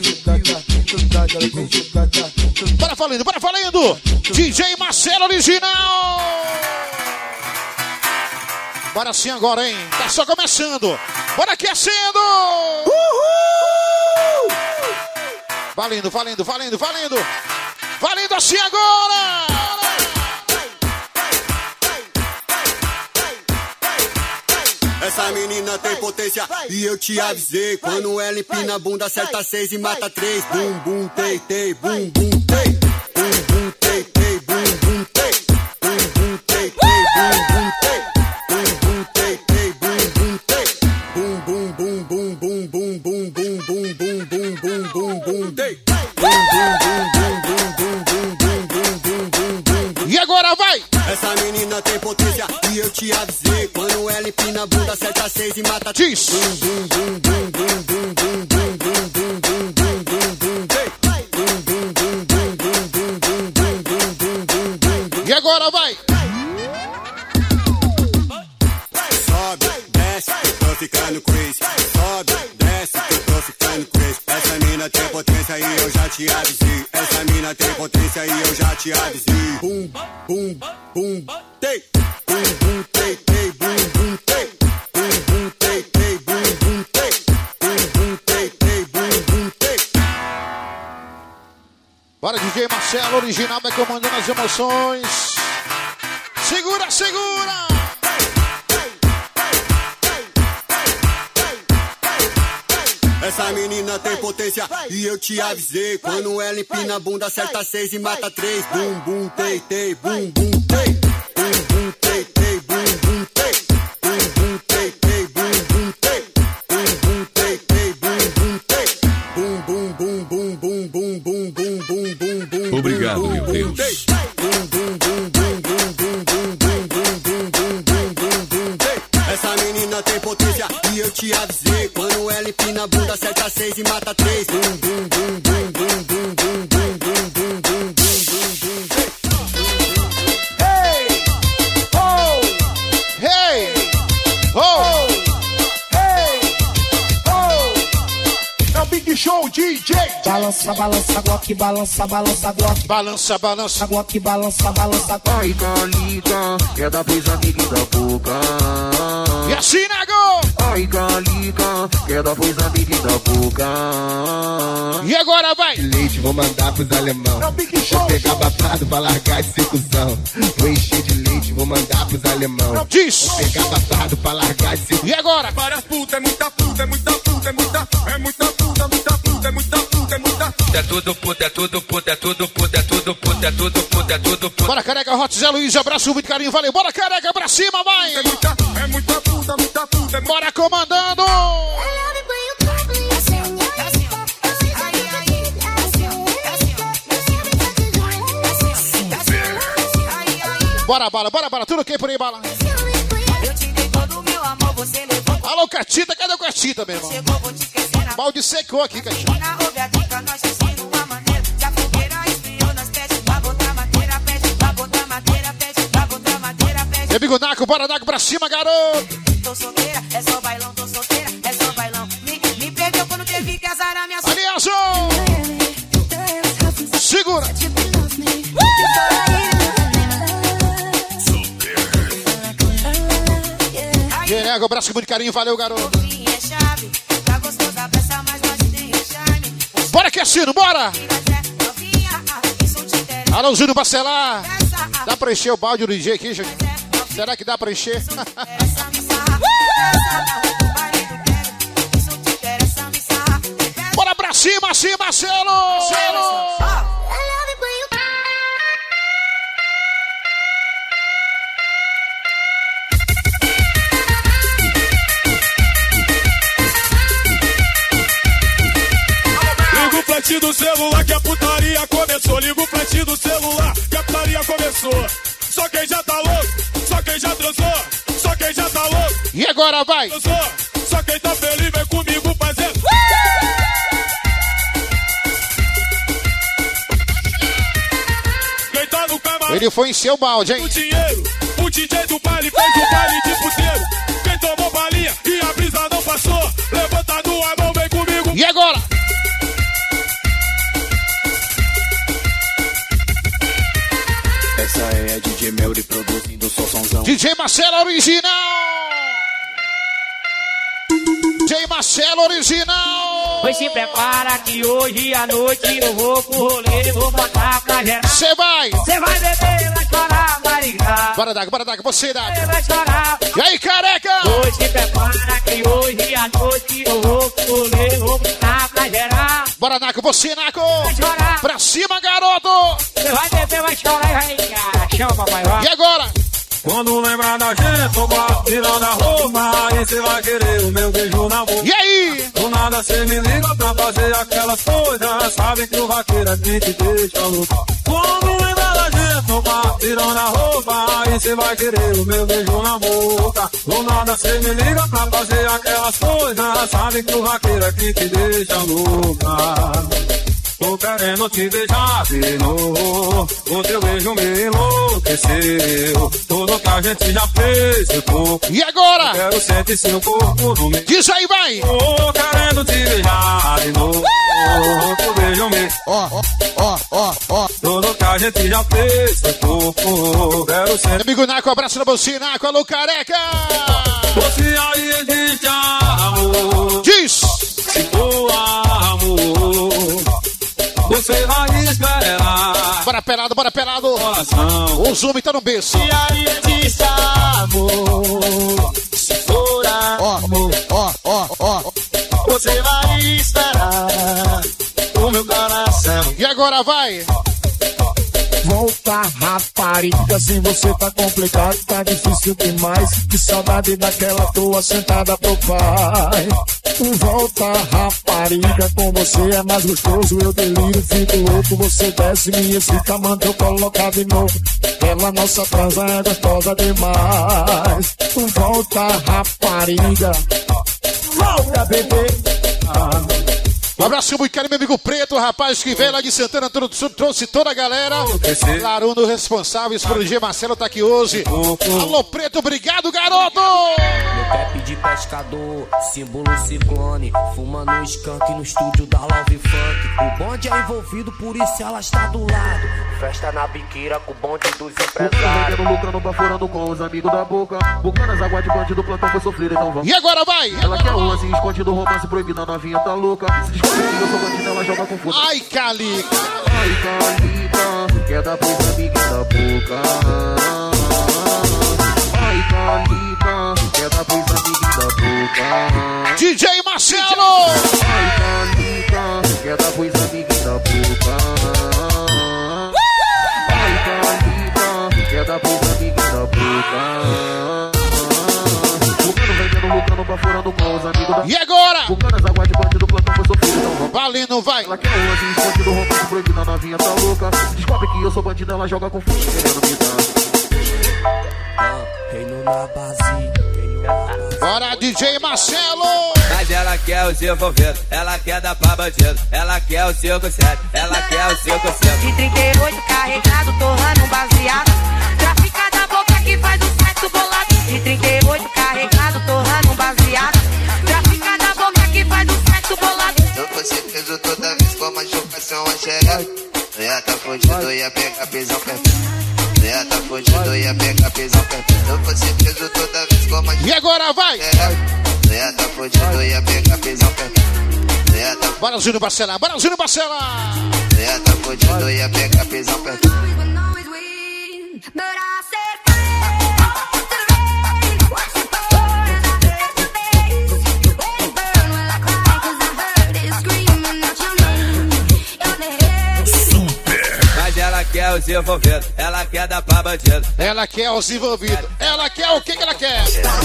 Bora falando, bora falando! D J Marcelo original! Bora sim agora, hein? Tá só começando! Bora aquecendo! Uhul! Valendo, valendo, valendo, valendo! Valendo assim agora! Essa menina tem potência e eu te avisei. Quando ela empina a bunda, acerta seis e mata três. Bum, bum, tei, tei, bum, bum, tei. Bum, bum, tei, tei, bum, bum, tei. Bum, bum, tei, tei, bum, bum, tei. Bum, bum, tei, tei, bum, bum, tei. Bum, bum, bum, bum, bum, bum, bum, bum, bum, bum, bum, bum, bum, bum, tei. E agora vai! Essa menina tem potência e eu te avisei. Quando ela empina a bunda, acerta seis e mata três. Bum, bum, bum, bum, bum, bum, bum, bum, bum, bum, bum, bum, bum, bum, tei. Bum, bum, bum, bum, bum, bum, bum, bum, bum, bum, bum, bum, bum. E agora vai! Sobe, desce, que eu tô ficando crazy. Sobe, desce, que eu tô ficando crazy. Essa mina tem potência e eu já te avisei. Essa mina tem potência e eu já te avisei. Bum, bum, bum, tei. Bum, bum, tei, tei, bum, bum, tei. Bum, bum, tei, tei, bum, bum, tei. Bum, bum, tei, tei, bum, bum, tei. Bora, D J Marcelo original vai comandando as emoções. Segura, segura! Essa menina tem potência e eu te avisei. Quando ela empina a bunda, acerta seis e mata três. Bum, bum, tei, tei, bum, bum, tei. Bum, bum, tei, tei, bum, bum, tei. Bum, bum, tei, tei, bum, bum, tei. Bum, bum, tei, tei, bum, bum, tei. Bum, bum, bum, bum, bum, bum, bum, bum, bum, bum, bum. Obrigado, meu Deus. Bum, bum, bum, bum, bum, bum, bum, bum, bum, bum, bum, bum, bum, bum, tei. Essa menina tem potência e eu te avisei. Quando ela empina a bunda, acerta seis e mata três. Bum, bum, bum, bum, bum, bum, bum, bum, bum, bum, bum, bum, bum, bum. Hey! Oh! Hey! Oh! Hey! Oh! É o Big Show D J. Balança, balança, Glock, balança, balança, Glock. Balança, balança. Glock, balança, balança, Glock. Ai, Thalita, é da brisa amiga da boca. E assim, nego! liga, liga, queda pois a bique da boca. E agora vai! Leite, vou mandar pros alemão. Vou pegar babado pra largar de ser cuzão. Vou encher de leite, vou mandar pros alemão. Diz! Vou pegar babado pra largar de ser cuzão. E agora? Para puta, é muita puta, é muita puta, é muita, é muita puta, muita puta, é muita puta, é muita puta. É tudo puta, é tudo puta, é tudo puta, é tudo puta, é tudo puta, é tudo puta. Bora, careca, Hot Zé Luiz, abraço, muito carinho, valeu. Bora, careca, pra cima, vai! É muita, é muita puta, muita puta, é muita. Bora, comandando! Bora, bala, bora, bala, tudo ok por aí, bala? Eu te dei todo o meu amor, você levou. Alô, Catita, cadê o Catita, meu irmão? Chegou, vou te esquecer na Balde secou aqui, Catita. na ouve a dica, nós te ensina uma maneira. Se a fogueira esfriou, nós pede pra botar madeira, pede pra botar madeira, pede pra botar madeira, pede. Meu amigo Naco, bora, Naco, pra cima, garoto! Tô solteira, é só bailão, tô solteira, é só bailão. Me, me perdeu quando teve que azarar minha Aliança! Segura! Guerrego, abraço com muito carinho, valeu, garoto. Bora, Cassino, bora! Alôzinho Bacelar. Dá pra encher o balde do D J aqui, gente? Será que dá pra encher? Bora pra cima, sim, Marcelo! Marcelo! Liga o flat do celular que a putaria começou. Liga o flat do celular que a putaria começou. Só quem já tá louco, só quem já transou, só quem já tá louco. E agora vai! Transou. Só quem tá feliz vem comigo fazendo. Quem tá no camarim, Ele foi encher o balde, hein? o dinheiro, o D J do baile fez o baile de puteiro. Quem tomou balinha e a brisa não passou, levanta a mão, vem comigo. E agora? Essa é a D J Melry produzindo só somzão. D J Marcelo original! D J Marcelo original! Pois se prepara que hoje à noite eu vou pro rolê, vou botar pra gerar. Cê vai! Cê vai beber, vai chorar, vai ligar. Bora, Dago, bora, Dago, você, Dago. Cê vai chorar. E aí, careca? Pois se prepara que hoje à noite eu vou pro rolê, vou botar pra gerar. Bora, Naco, você, Naco! Vai chorar. Pra cima, garoto! Cê vai beber, vai chorar e vai ligar. Chama, papai, vai. E agora? Quando lembrar da gente, tomar, tirando a roupa, aí cê vai querer o meu beijo na boca. E aí? Do nada cê me liga pra fazer aquelas coisas, sabe que o vaqueiro aqui te deixa louco. Quando lembrar da gente, tomar, tirando a roupa, aí cê vai querer o meu beijo na boca. Do nada cê me liga pra fazer aquelas coisas, sabe que o vaqueiro aqui te deixa louca. Tô querendo te beijar de novo, o teu beijo me enlouqueceu. Tudo que a gente já fez, seu corpo. E agora? Eu quero sentir seu corpo no meu. Diz aí, vai! Tô querendo te beijar de novo, o teu beijo me. Ó, ó, ó, ó. Tudo que a gente já fez, seu corpo. Quero sentir. Amigo Naco, abraço na bolsinha, Naco, alô, careca! Você aí existe amor. Diz! Se for amor, você vai esperar. Bora pelado, bora pelado. Coração. O zoom tá no berço. E aí existe amor. Se for amor, ó, ó, ó. você vai esperar o meu coração. E agora vai. Volta, rapariga, sem você tá complicado, tá difícil demais. Que saudade daquela tua sentada pro pai. Volta, rapariga, com você é mais gostoso. Eu deliro, fico louco, você desce, me excita, manda eu colocar de novo. Aquela nossa transa é gostosa demais. Volta, rapariga, volta, bebê. Um abraço muito carinho, meu amigo Preto, rapaz que veio lá de Santana, trouxe, trouxe toda a galera. Claro, um dos responsáveis por D J Marcelo tá aqui hoje. Alô, Preto, obrigado, garoto! Meu cap de pescador, símbolo ciclone. Fuma no skunk no estúdio da Love Funk. O bonde é envolvido, por isso ela está do lado. Festa na biqueira com o bonde dos empresários. Vendendo, lucrando, baforando com os amigos da boca. Bucanas, água de bandido, plantão foi sofrer, então vamos. E agora vai! Ela quer um lance escondido, romance proibido, a novinha tá louca. Se descobre que eu sou bandida, ela joga com força. Ai, Calica! Ai, Calica, quer dar pros amigos da boca. Ai, Calica, quer dar pros amigos da boca. D J Marcelo! Ai, Calica, quer dar pros amigos da boca. Ai, Calica, quer dar pros amigos da boca. Lucrando, vendendo, lucrando, baforando com os amigos da... E agora? Bucanas, água de bandido, plantão foi sofrido, então vamos. Valendo, vai! Ela quer um lance escondido, romance proibido, a novinha tá louca. Se descobre que eu sou bandido, ela joga com força, querendo me dar. Reino na base. Bora, D J Marcelo! Mas ela quer os envolvidos, ela quer dar pra bandido. Ela quer o cinco sete, ela quer o cinco cinco. De trinta e oito carregado, torrando um baseado. Trafica da boca que faz o sexo bolado. De trinta e oito carregado, torrando um baseado. Trafica da boca que faz o sexo bolado. Eu fosse preso toda vez com a machucação a xereca. Eu ia tá fudido, ia pegar prisão perfeita. Eu ia tá fudido, ia pegar prisão perfeita. Eu fosse preso toda vez com a machucação. E agora vai! Eu ia tá fudido, ia pegar prisão perfeita. Bora, Júnior Barcelar, bora, Júnior Barcelar! Eu ia tá fudido, ia pegar prisão perfeita. Mas ela quer os envolvidos, ela quer dar pra bandido. Ela quer os envolvidos. Ela quer o que que ela quer?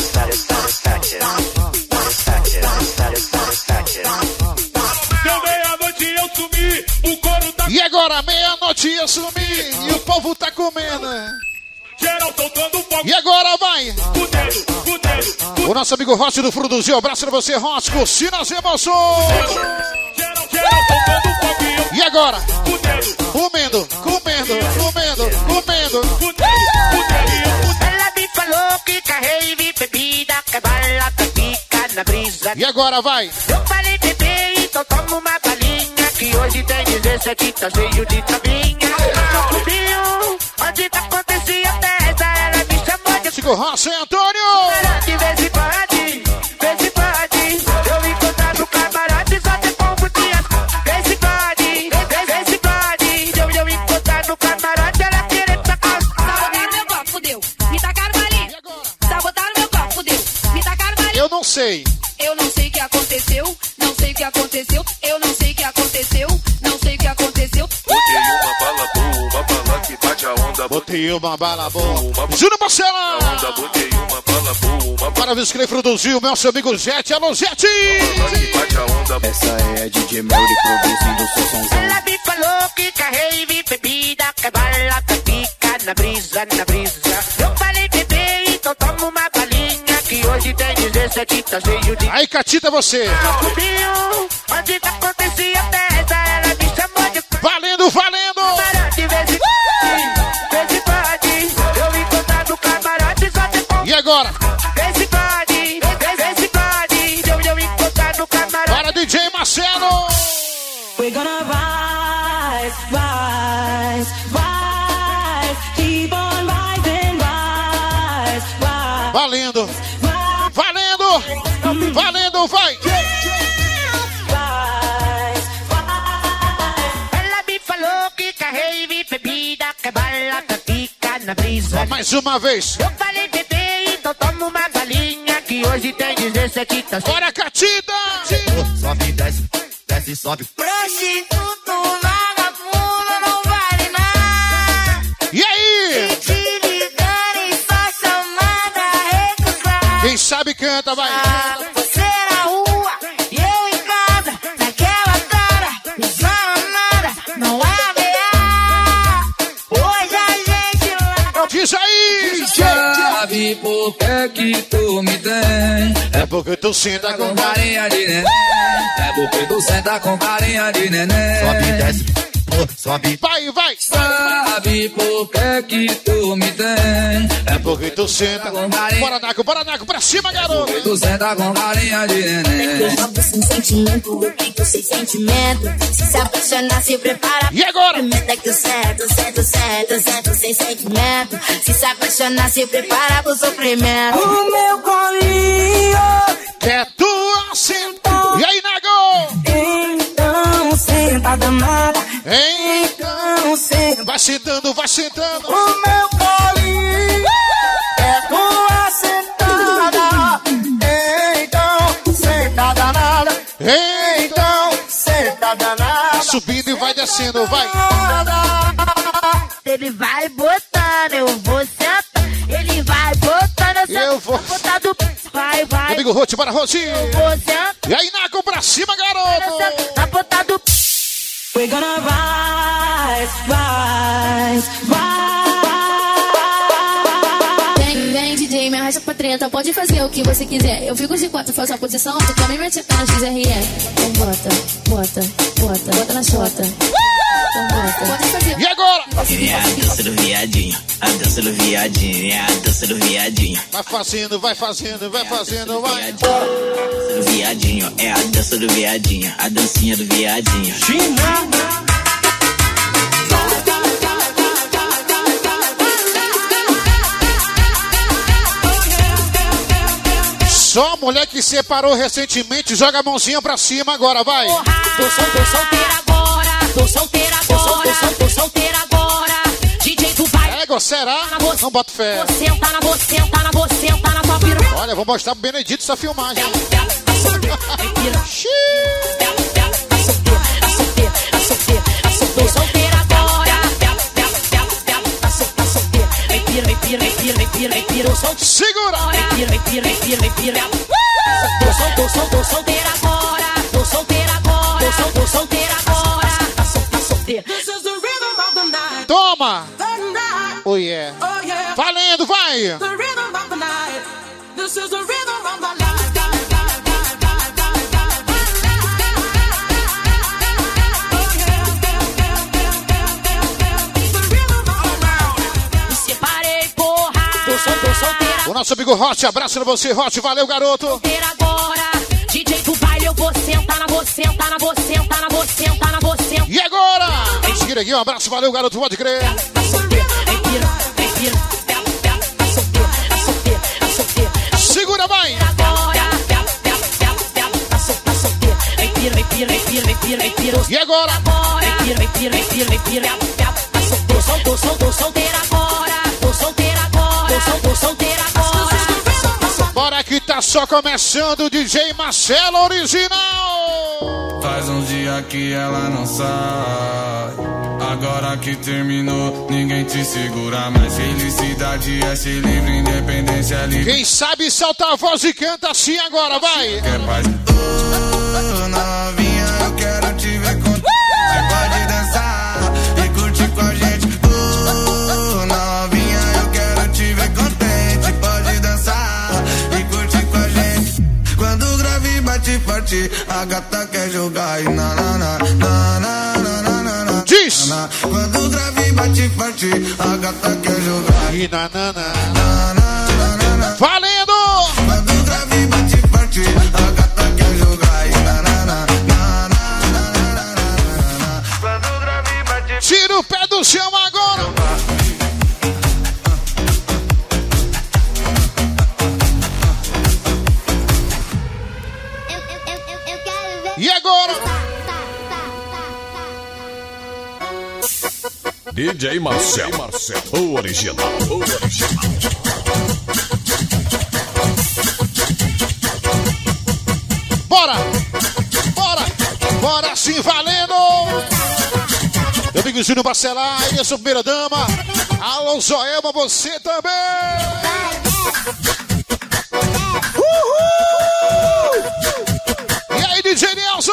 Deu meia-noite e eu sumi, o couro tá... E agora, meia-noite eu sumi e o povo tá comendo. Geral soltando fogo. E agora vai! Fudendo, fudendo. O nosso amigo Rossi do Frudozinho, abraço pra você, Rossi, curtindo as emoções. Geral, geral soltando fogo e eu... E agora? Fudendo. Comendo, comendo, comendo, comendo. Ela me falou que carrei de bebida, que bala, que fica na brisa. E agora vai? Eu falei, bebê, então toma uma balinha, que hoje tem dezessete, tá cheio de tabinha. No clubinho, onde tá acontecia festa, ela me chamou de... Chico Rossi, Antônio! De vez em pode, vez em pode, eu encontrar no camarote, só te confundia. Vez em pode, vez em pode, eu, eu encontrar no camarote, ela querendo sacar. Sabotaram meu copo, fudeu, me tacaram balinha. Sabotaram meu copo, fudeu, me tacaram balinha. Eu não sei. Eu não sei o que aconteceu, não sei o que aconteceu, eu não sei o que aconteceu, não sei o que aconteceu. Botei uma bala boa, uma bala que bate a onda. Botei uma bala boa. Júnior Marcelo! Botei uma bala boa, uma Para o inscrever produziu, meu amigo Jet. Alô, Jet! Essa é a D J Melody produzindo o seu somzão. Ela me falou que carrei de bebida, que bala, que fica na brisa, na brisa. Eu falei, bebê, então toma uma balinha, que hoje tem dezessete, tá cheio de... Aí, Catita, você! No clubinho, onde tá acontecia festa, ela me chamou de... Valendo, valendo! Camarote, vez em pode, vez em pode, eu encontrar no camarote, só te confundia. E agora? Vez em pode, vez em pode, eu, eu encontrar no camarote. Para D J Marcelo! We're gonna rise, rise, rise, keep on rising, rise, rise. Valendo! Valendo! Valendo, vai! Ela me falou que carrei de bebida, que bala, que fica na brisa. Mais uma vez! Eu falei, bebê, então toma uma balinha, que hoje tem dezessete, tá cheio. Bora, Catita! Sobe, desce, desce, sobe. Prostituto, vagabundo, não vale nada. E aí? Se te ligarem, só chamada recusar. Quem sabe canta, vai! Você na rua e eu em casa, naquela cara, não fala nada, não é ameaça. Hoje a gente lá. Diz aí! Sabe por que que tu me tem? É porque tu senta com com carinha de neném. É porque tu senta com carinha de neném. Sobe e desce, pô, sobe. Vai, vai. Sabe por que que tu me tem? É porque tu senta com carinha. Bora, Naco, bora, Naco, pra cima, garoto. Porque tu senta com carinha de neném. Eu jogo sem sentimento, eu fico sem sentimento. Se se apaixonar, se prepara. E agora? É que eu sento, sento, sento, sento sem sentimento. Se se apaixonar, se prepara pro sofrimento. O meu colinho é tua senta. E aí, Nago? Então senta danada. Então senta. Vai sentando, vai sentando. O meu colinho é tua sentada. Então senta danada. Então senta danada. Subindo e vai descendo, vai. Ele vai botando, eu vou sentar. Ele vai botando, eu vou botando. Vai, vai. Meu amigo Rote, bora, Rote. Eu vou sentar. E aí, Naco, pra cima, garoto. Tá botado. We're gonna rise, rise, rise. Vem, vem, D J, me arrasta pra treta. Pode fazer o que você quiser. Eu fico de quatro, faço a posição. Tu também mete a cara no X R E. Então bota, bota, bota, bota na chota. Então bota, pode fazer. E agora? É a dança do viadinho, a dança do viadinho, é a dança do viadinho. Vai fazendo, vai fazendo, vai fazendo, vai. A dança do viadinho, é a dança do viadinho, a dancinha do viadinho. Só mulher que separou recentemente, joga a mãozinha pra cima agora, vai. Tô, sol, tô solteira agora, tô solteira agora, tô, tô solteira agora. D J tu vai. Égua, será? Não boto fé. Você senta na você, senta na você, senta na tua piru. Olha, vou mostrar pro Benedito essa filmagem. Tô solteira agora. Vem pira, vem pira, vem pira, vem pira, vem pira. Segura! Vem pira, vem pira, vem pira, vem pira. Tô, sol, tô, sol, tô solteira agora. Tô solteira agora. Tô, sol, tô solteira agora. Tá solteira. Toma! Oh yeah. Valendo, vai! Me separei, porra. Tô, sol, tô solteira. O nosso amigo Hot, abraço pra você, Hot, valeu, garoto. Solteira agora. D J do baile, eu vou sentar na você, sentar na você, sentar na você, sentar na você. E agora? Vem seguir aqui, um abraço, valeu, garoto, pode crer. Segura, vai! E agora? Tô sol, tô sol, tô solteira agora. Tô solteira agora. Tô sol, tô solteira agora. Bora que tá só começando o D J Marcelo Original. Faz um dia que ela não sai. Agora que terminou, ninguém te segura mais. Felicidade é ser livre, independência é livre. Quem sabe solta a voz e canta assim agora, vai. Quer paz? Oh, novinha, eu quero te ver contente. Pode dançar e curtir com a gente. Oh, novinha, eu quero te ver contente. Pode dançar e curtir com a gente. Quando o grave bate forte, a gata quer jogar e na na na na na na na na. Diz! Quando o grave bate forte, a gata quer jogar e na na na na na na na. Valendo! Quando o grave bate forte, a gata quer jogar e na na na na na na na. Quando o grave bate. Tira o pé do chão agora! E agora? D J Marcelo, Marcelo, o original, o original. Bora! Bora! Bora sim, valendo! Meu amigo Júnior Bacelar, ele é sua primeira dama. Alô, Joelma, você também! Uhul! E aí, D J Nelson?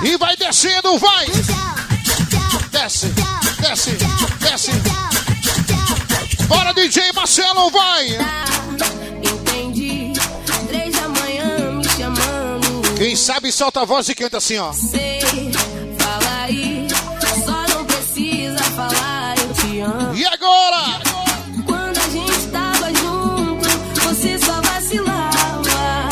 E vai descendo, vai! Desce, desce, desce. Bora, D J Marcelo, vai! Entendi. Três da manhã me chamando. Quem sabe solta a voz e canta assim, ó. Sei, fala aí. Só não precisa falar, eu te amo. E agora? Quando a gente tava junto, você só vacilava.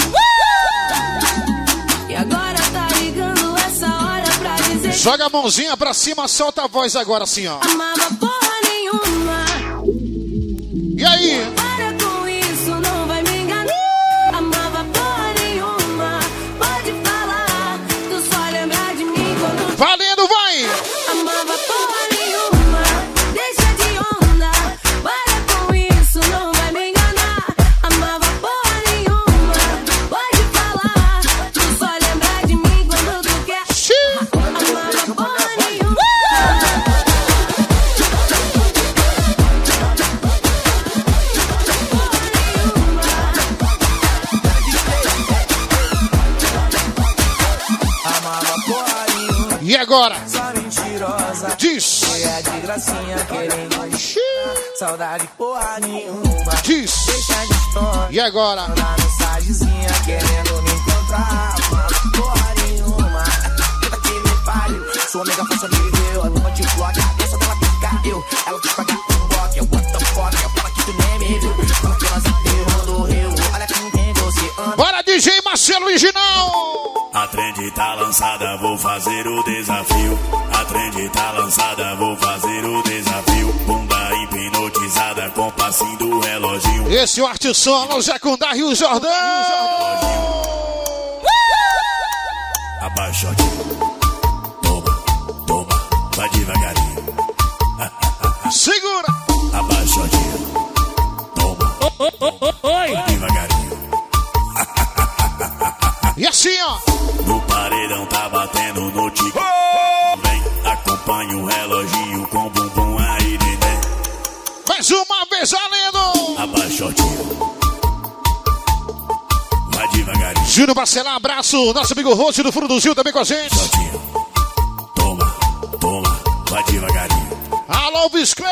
E agora tá ligando essa hora pra dizer. Joga a mãozinha pra cima, solta a voz agora assim, ó. Amava porra nenhuma. E aí? Para com isso, não vai me enganar. Amava porra nenhuma. Pode falar, tu só lembrar de mim quando. Valendo, vai! Amava porra nenhuma. Deixa de onda. Para com isso, não vai me enganar. Amava porra nenhuma. Pode falar, tu só lembrar de mim quando tu quer. Amava porra nenhuma. E agora? Só mentirosa. Diz. É de gracinha querendo. Saudade porra nenhuma. Diz. Deixa de história. E agora? Mandar mensagenzinha querendo me encontrar. Porra nenhuma. Puta que me pariu. Sua nega força me deu. Ela te bloca. A cabeça dela pica eu. Ela quis pagar um bloco. Eu what the fuck. Eu falo que tu nem me viu. Fala que nós enterrou do rio. Olha com quem você anda. Bora, D J Marcelo Original! A trend tá lançada, vou fazer o desafio. A trend tá lançada, vou fazer o desafio. Bunda hipnotizada com passinho do reloginho. Esse é o Arte Solo, Jacundá Rio Jordão. Abaixa o toma, toma, vai devagarinho. Segura. Abaixa o toma, vai devagarinho. E assim, ó. No paredão tá batendo no tico. Vem, acompanha o reloginho com bumbum aí, neném. Mais uma vez, valendo. Abaixa o tiro. Vai devagarinho. Júnior Bacelar, abraço. Nosso amigo Rose do Fundo do Gil também com a gente. Toma, toma, vai devagarinho. Alô, Bisclé.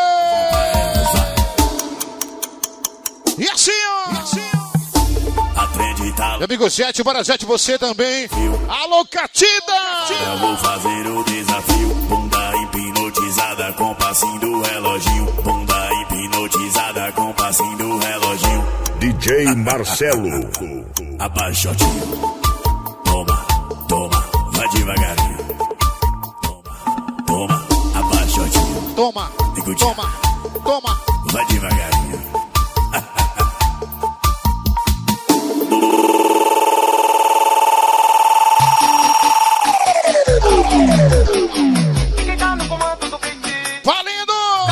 E assim, ó. E assim, ó. A trend tá... Meu amigo Zete, bora Zete, você também. Alô, Catida! Eu vou fazer o desafio. Bunda hipnotizada com passinho do reloginho. Bunda hipnotizada com passinho do reloginho. D J Marcelo. Abaixa o tiro. Toma, toma, vai devagarinho. Toma, toma, abaixa o tiro. Toma, toma, toma. Vai devagarinho. Valendo!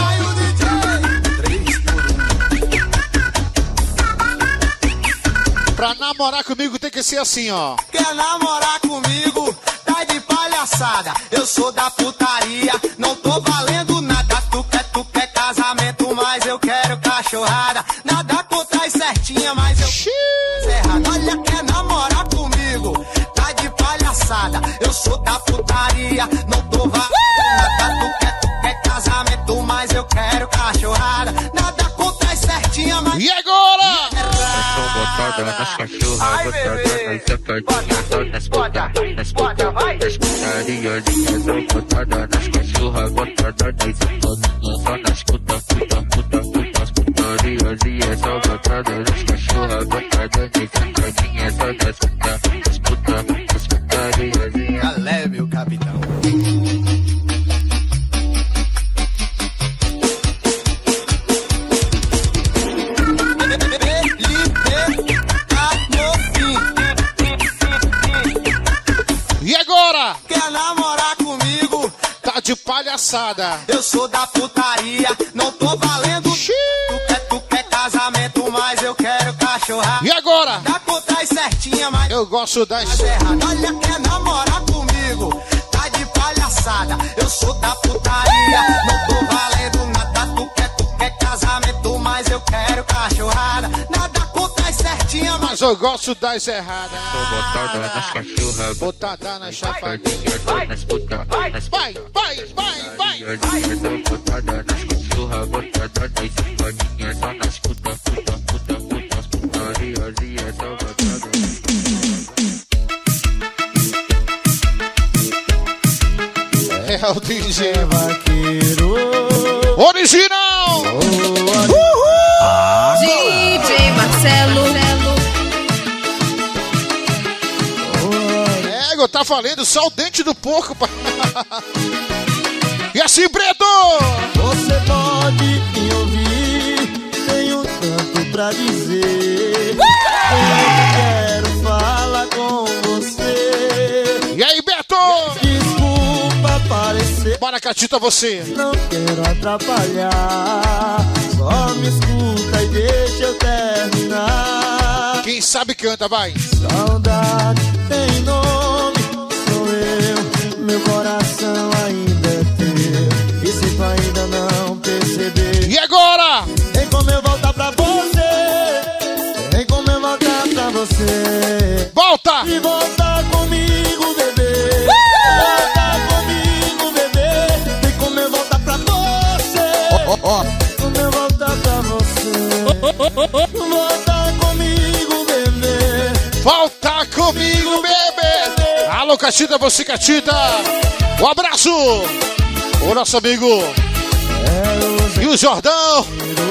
Pra namorar comigo tem que ser assim, ó. Quer namorar comigo? Tá de palhaçada. Eu sou da putaria, não tô valendo nada. Tu quer, tu quer casamento, mas eu quero cachorrada. Nada contra as certinha, mas eu quero errado. Olha, quer namorar comigo? Tá de palhaçada. Eu sou da putaria, não tô valendo nada. Tu quer, tu quer casamento, mas eu quero cachorrada. Nada contra as certinha, mas... E agora? Botada nas cachorras, botada nas safadinhas, só nas putas, nas putas, nas putarias, só botada nas cachorras, botada nas safadinhas, só nas putas, puta, puta, putas, putarias, e é só botada nas cachorras, botada nas safadinhas, só nas putas, nas putas, nas putarias, e é... Alé, meu capitão. E agora? Quer namorar comigo? Tá de palhaçada. Eu sou da putaria, não tô valendo. Tu quer, tu quer casamento, mas eu quero cachorrada. E agora? Dá contra as certinha, mas eu gosto das... Olha, quer namorar comigo? Tá de palhaçada. Eu sou da putaria, não tô valendo nada. Tu quer, tu quer casamento, mas eu quero cachorrada. Nada contra as certinha, mas eu gosto das erradas. Botada nas cachorras, botada nas chafadinhas. vai, nas puta, vai, vai, vai, vai, vai. Botada nas cachorras, botada nas safadinhas, só nas puta, puta, puta, puta, putariazinha, só botada. É o D J Vaqueiro original. Uhul. Ah, D J Marcelo. É, tá valendo só o dente do porco. E assim, Preto! Você pode me ouvir, tenho tanto pra dizer. Eu quero falar com você. E aí, Beto? Desculpa aparecer. Bora, Catita, você. Não quero atrapalhar, só me escuta e deixa eu terminar. Quem sabe canta, vai. Saudade tem nome, sou eu, meu coração ainda é teu. E se tu ainda não perceber, e agora? Tem como eu voltar pra você, tem como eu voltar pra você. Volta! E voltar comigo, bebê. Voltar comigo, bebê. Tem como eu voltar pra você. Oh, oh, oh. Tem como eu voltar pra você. Voltar comigo, bebê. Volta comigo, bebê. Alô, Catita, você, Catita. Um abraço. O nosso amigo e o Jordão.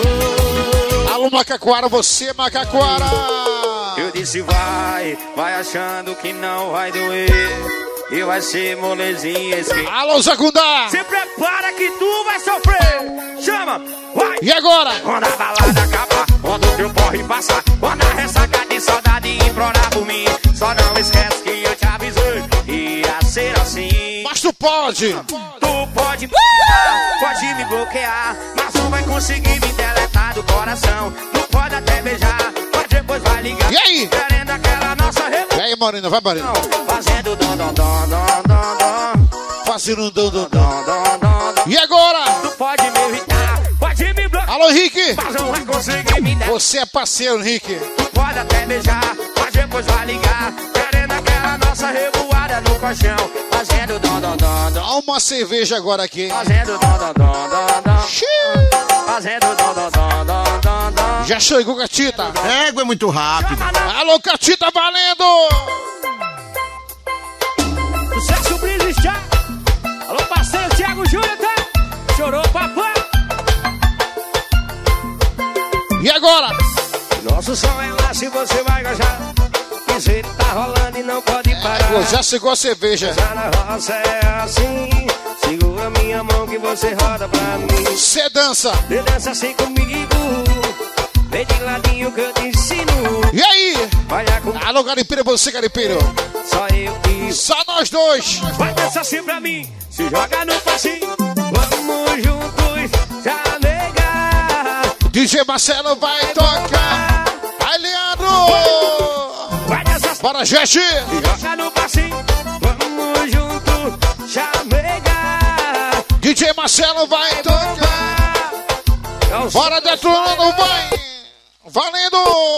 Alô, Macaquara, você, Macaquara. Eu disse vai, vai achando que não vai doer. E vai ser molezinha esquerda. Alô, Zacundá. Se prepara que tu vai sofrer. Chama, vai. E agora? Quando a balada acabar, quando o teu corre passar, quando a ressaca de saudade implorar por mim, só não esquece que eu te avisei. Ia ser assim. Mas tu pode. Tu pode me bloquear, pode me bloquear, mas não vai conseguir me deletar do coração. Tu pode até beijar, mas depois vai ligar. E aí? Querendo aquela nossa revolução. E aí, Marina, vai, Marina. Fazendo dom, dom, dom, dom, dom, dom. Fazendo dom, dom, dom, dom, dom, dom. E agora? Tu pode me irritar, pode me bloquear. Alô, Henrique. Mas não vai conseguir me deletar. Você é parceiro, Henrique. Tu pode até beijar, mas depois vai ligar. Querendo aquela nossa revoada no colchão. Fazendo dom, dom, dom, dom. Dá uma cerveja agora aqui. Fazendo dom, dom, dom, dom, dom. Fazendo dom, dom, dom, dom, dom, dom. Já chegou, Catita. Égua é muito rápido. Alô, Catita, valendo. Sucesso Brisa já. Alô, parceiro Thiago Júnior, tá? Chorou, papai. E agora? Nosso som é lá, se você vai gostar. Dizer tá rolando e não pode parar. É, já chegou a cerveja. Já na roça é assim. Segura minha mão que você roda pra mim. Você dança. Você dança assim comigo. Vem de ladinho que eu te ensino. E aí? Vai com... Alô, Garimpeiro, você, Garimpeiro. Só eu e... Só nós dois. Vai dançar assim pra mim. Se joga no passinho. Vamos juntos, já negar. D J Marcelo vai tocar. Aí, Leandro. Vai dançar. Bora, gente. Se joga no passinho. Vamos juntos, já negar. D J Marcelo vai tocar. Bora, detonando, vai. Valendo!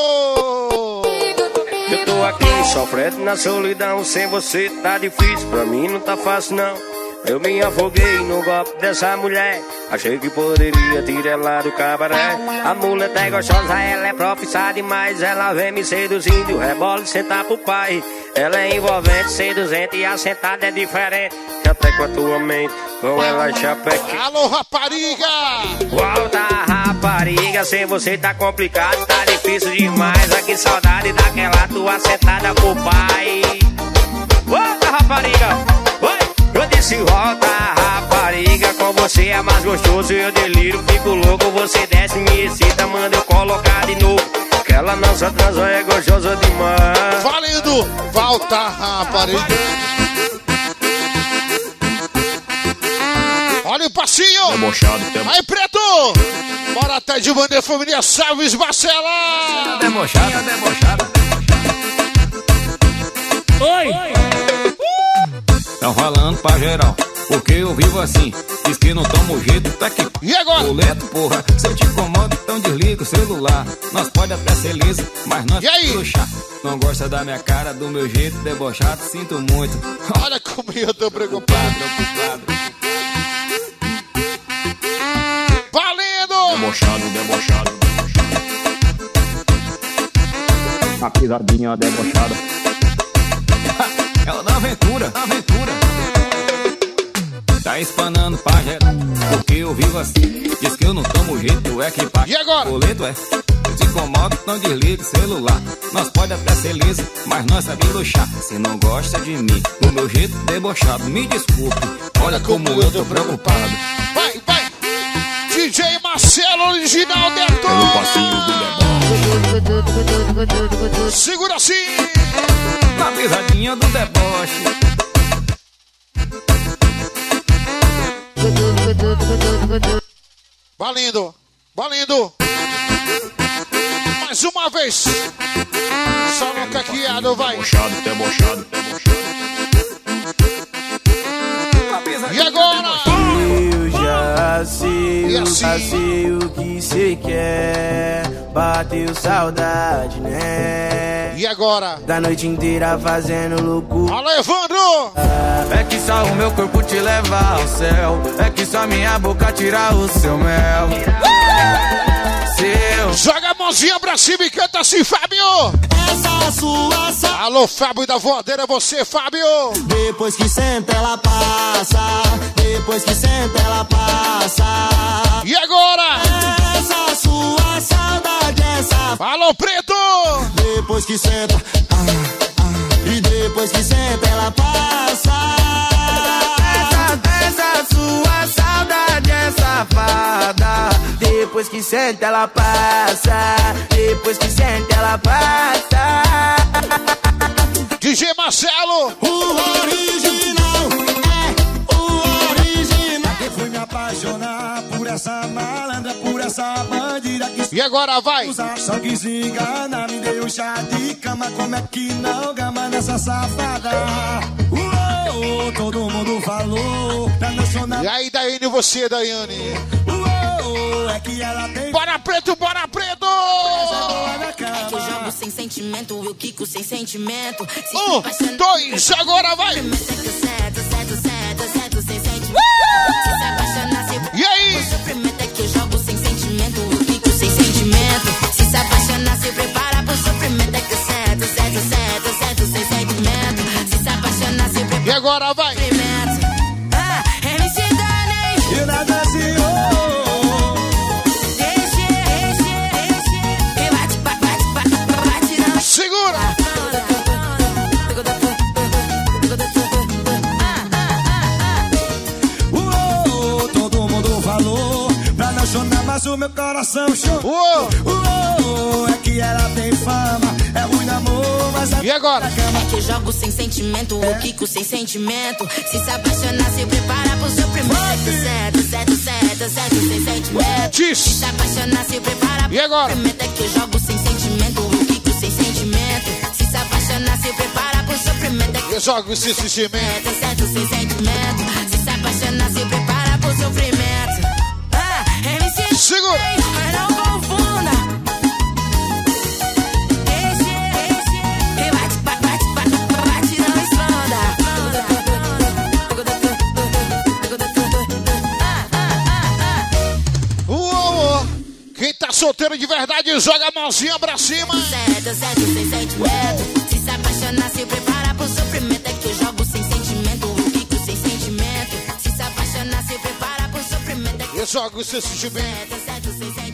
Eu tô aqui sofrendo na solidão. Sem você tá difícil, pra mim não tá fácil não. Eu me afoguei no golpe dessa mulher. Achei que poderia tirar ela do cabaré. A mulher é gostosa, ela é profissa demais. Ela vem me seduzindo, rebola e sentar pro pai. Ela é envolvente, seduzente e a sentada é diferente. Que até com a tua mente, com ela chapeque. Alô, rapariga! Volta, rapariga, sem você tá complicado, tá difícil demais. Aqui saudade daquela tua sentada pro pai. Volta, rapariga! Oi! Eu disse volta, rapariga, com você é mais gostoso. Eu deliro, fico louco, você desce, me excita, manda eu colocar de novo. Aquela nossa transa é gostosa demais. Valendo! Volta, rapariga. Olha o passinho! Demochado, tem... Aí, Preto! Bora até de bandeira família Salves, Marcela! Demochado, demochado. Oi! Tão rolando pra geral. porque eu vivo assim. Diz que não tomo jeito, tá aqui. E agora? Boleto, porra, se eu te incomodo, então desliga o celular. Nós pode até ser liso, mas nós trouxa. Não gosta da minha cara, do meu jeito debochado, sinto muito. Olha como eu tô preocupado. Valendo! Debochado, debochado. A pisadinha debochada. É o da aventura, aventura. Tá espanando pra geral, porque eu vivo assim. Diz que eu não tomo jeito, é que paga. E agora? Boleto é. Eu te incomodo, não desliga o celular. Nós pode até ser liso, mas nós sabemos luxar. Se não gosta de mim, do meu jeito debochado, me desculpe. Olha como eu tô preocupado. Vai, vai! D J Marcelo Original Detona! Pelo passinho do deboche. Segura assim! Na pisadinha do deboche. Valendo! Valendo! Mais uma vez! Só no caqueado, vai! Debochado, debochado, debochado. E agora? Eu já sei, assim? já sei o que cê quer. Bateu saudade, né? E agora? Da noite inteira fazendo loucura. Alô, Evandro! É que só o meu corpo te leva ao céu. É que só minha boca tira o seu mel. Seu. Joga a mãozinha pra cima e canta assim, Fábio! Essa sua sa... Alô, Fábio da Voadeira, você, Fábio! Depois que senta ela passa, depois que senta ela passa. E agora? Essa sua saudade, essa... Alô, Preto! Depois que senta, ah, ah, e depois que senta ela passa. Essa, essa sua saudade é safada. Depois que senta ela passa. Depois que senta ela passa. D J Marcelo! O original é o original. Quem foi me apaixonar por essa malandra, por essa bandida que... E agora vai! Só que se engana, me deu chá de cama. Como é que não gama nessa safada? Uou, todo mundo falou pra não chorar. E aí, Daiane, você, Daiane? Uou, é que ela tem... Bora, Preto, bora, Preto! É que eu jogo sem sentimento, eu quico sem sentimento. Se um, dois, agora vai! E aí? É que eu jogo sem sentimento, eu quico sem sentimento. Se se apaixonar, se prepara pro sofrimento. É que eu cedo, cedo, cedo, cedo, sem sentimento. Se se apaixonar, se prepara. E agora vai! Ah, M C Dani! E nada se segura! Uou, todo mundo falou pra não chorar, mas o meu coração chorou. Uou, é que ela tem fama, é ruim no amor, mas a... E agora? É que eu jogo sem sentimento, eu quico sem sentimento. Se se apaixonar, se prepara pro sofrimento. Certo, certo, certo, certo, sem sentimento. Diz. Se se apaixonar, se prepara pro e agora? sofrimento. É que eu jogo sem sentimento, eu quico sem sentimento. Se se apaixonar, se prepara pro sofrimento. É que eu jogo sem sentimento. Certo, certo, sem sentimento. Se se apaixonar, se prepara pro sofrimento. Ah, M C segura! Mas não confunda. Quem tá solteiro de verdade, joga a mãozinha pra cima. Certo, certo, sem sentimento. Se se apaixonar, se prepara pro sofrimento. É que eu jogo sem sentimento, eu fico sem sentimento. Se se apaixonar, se prepara pro sofrimento. É que eu jogo sem sentimento. Certo, certo, sem sentimento.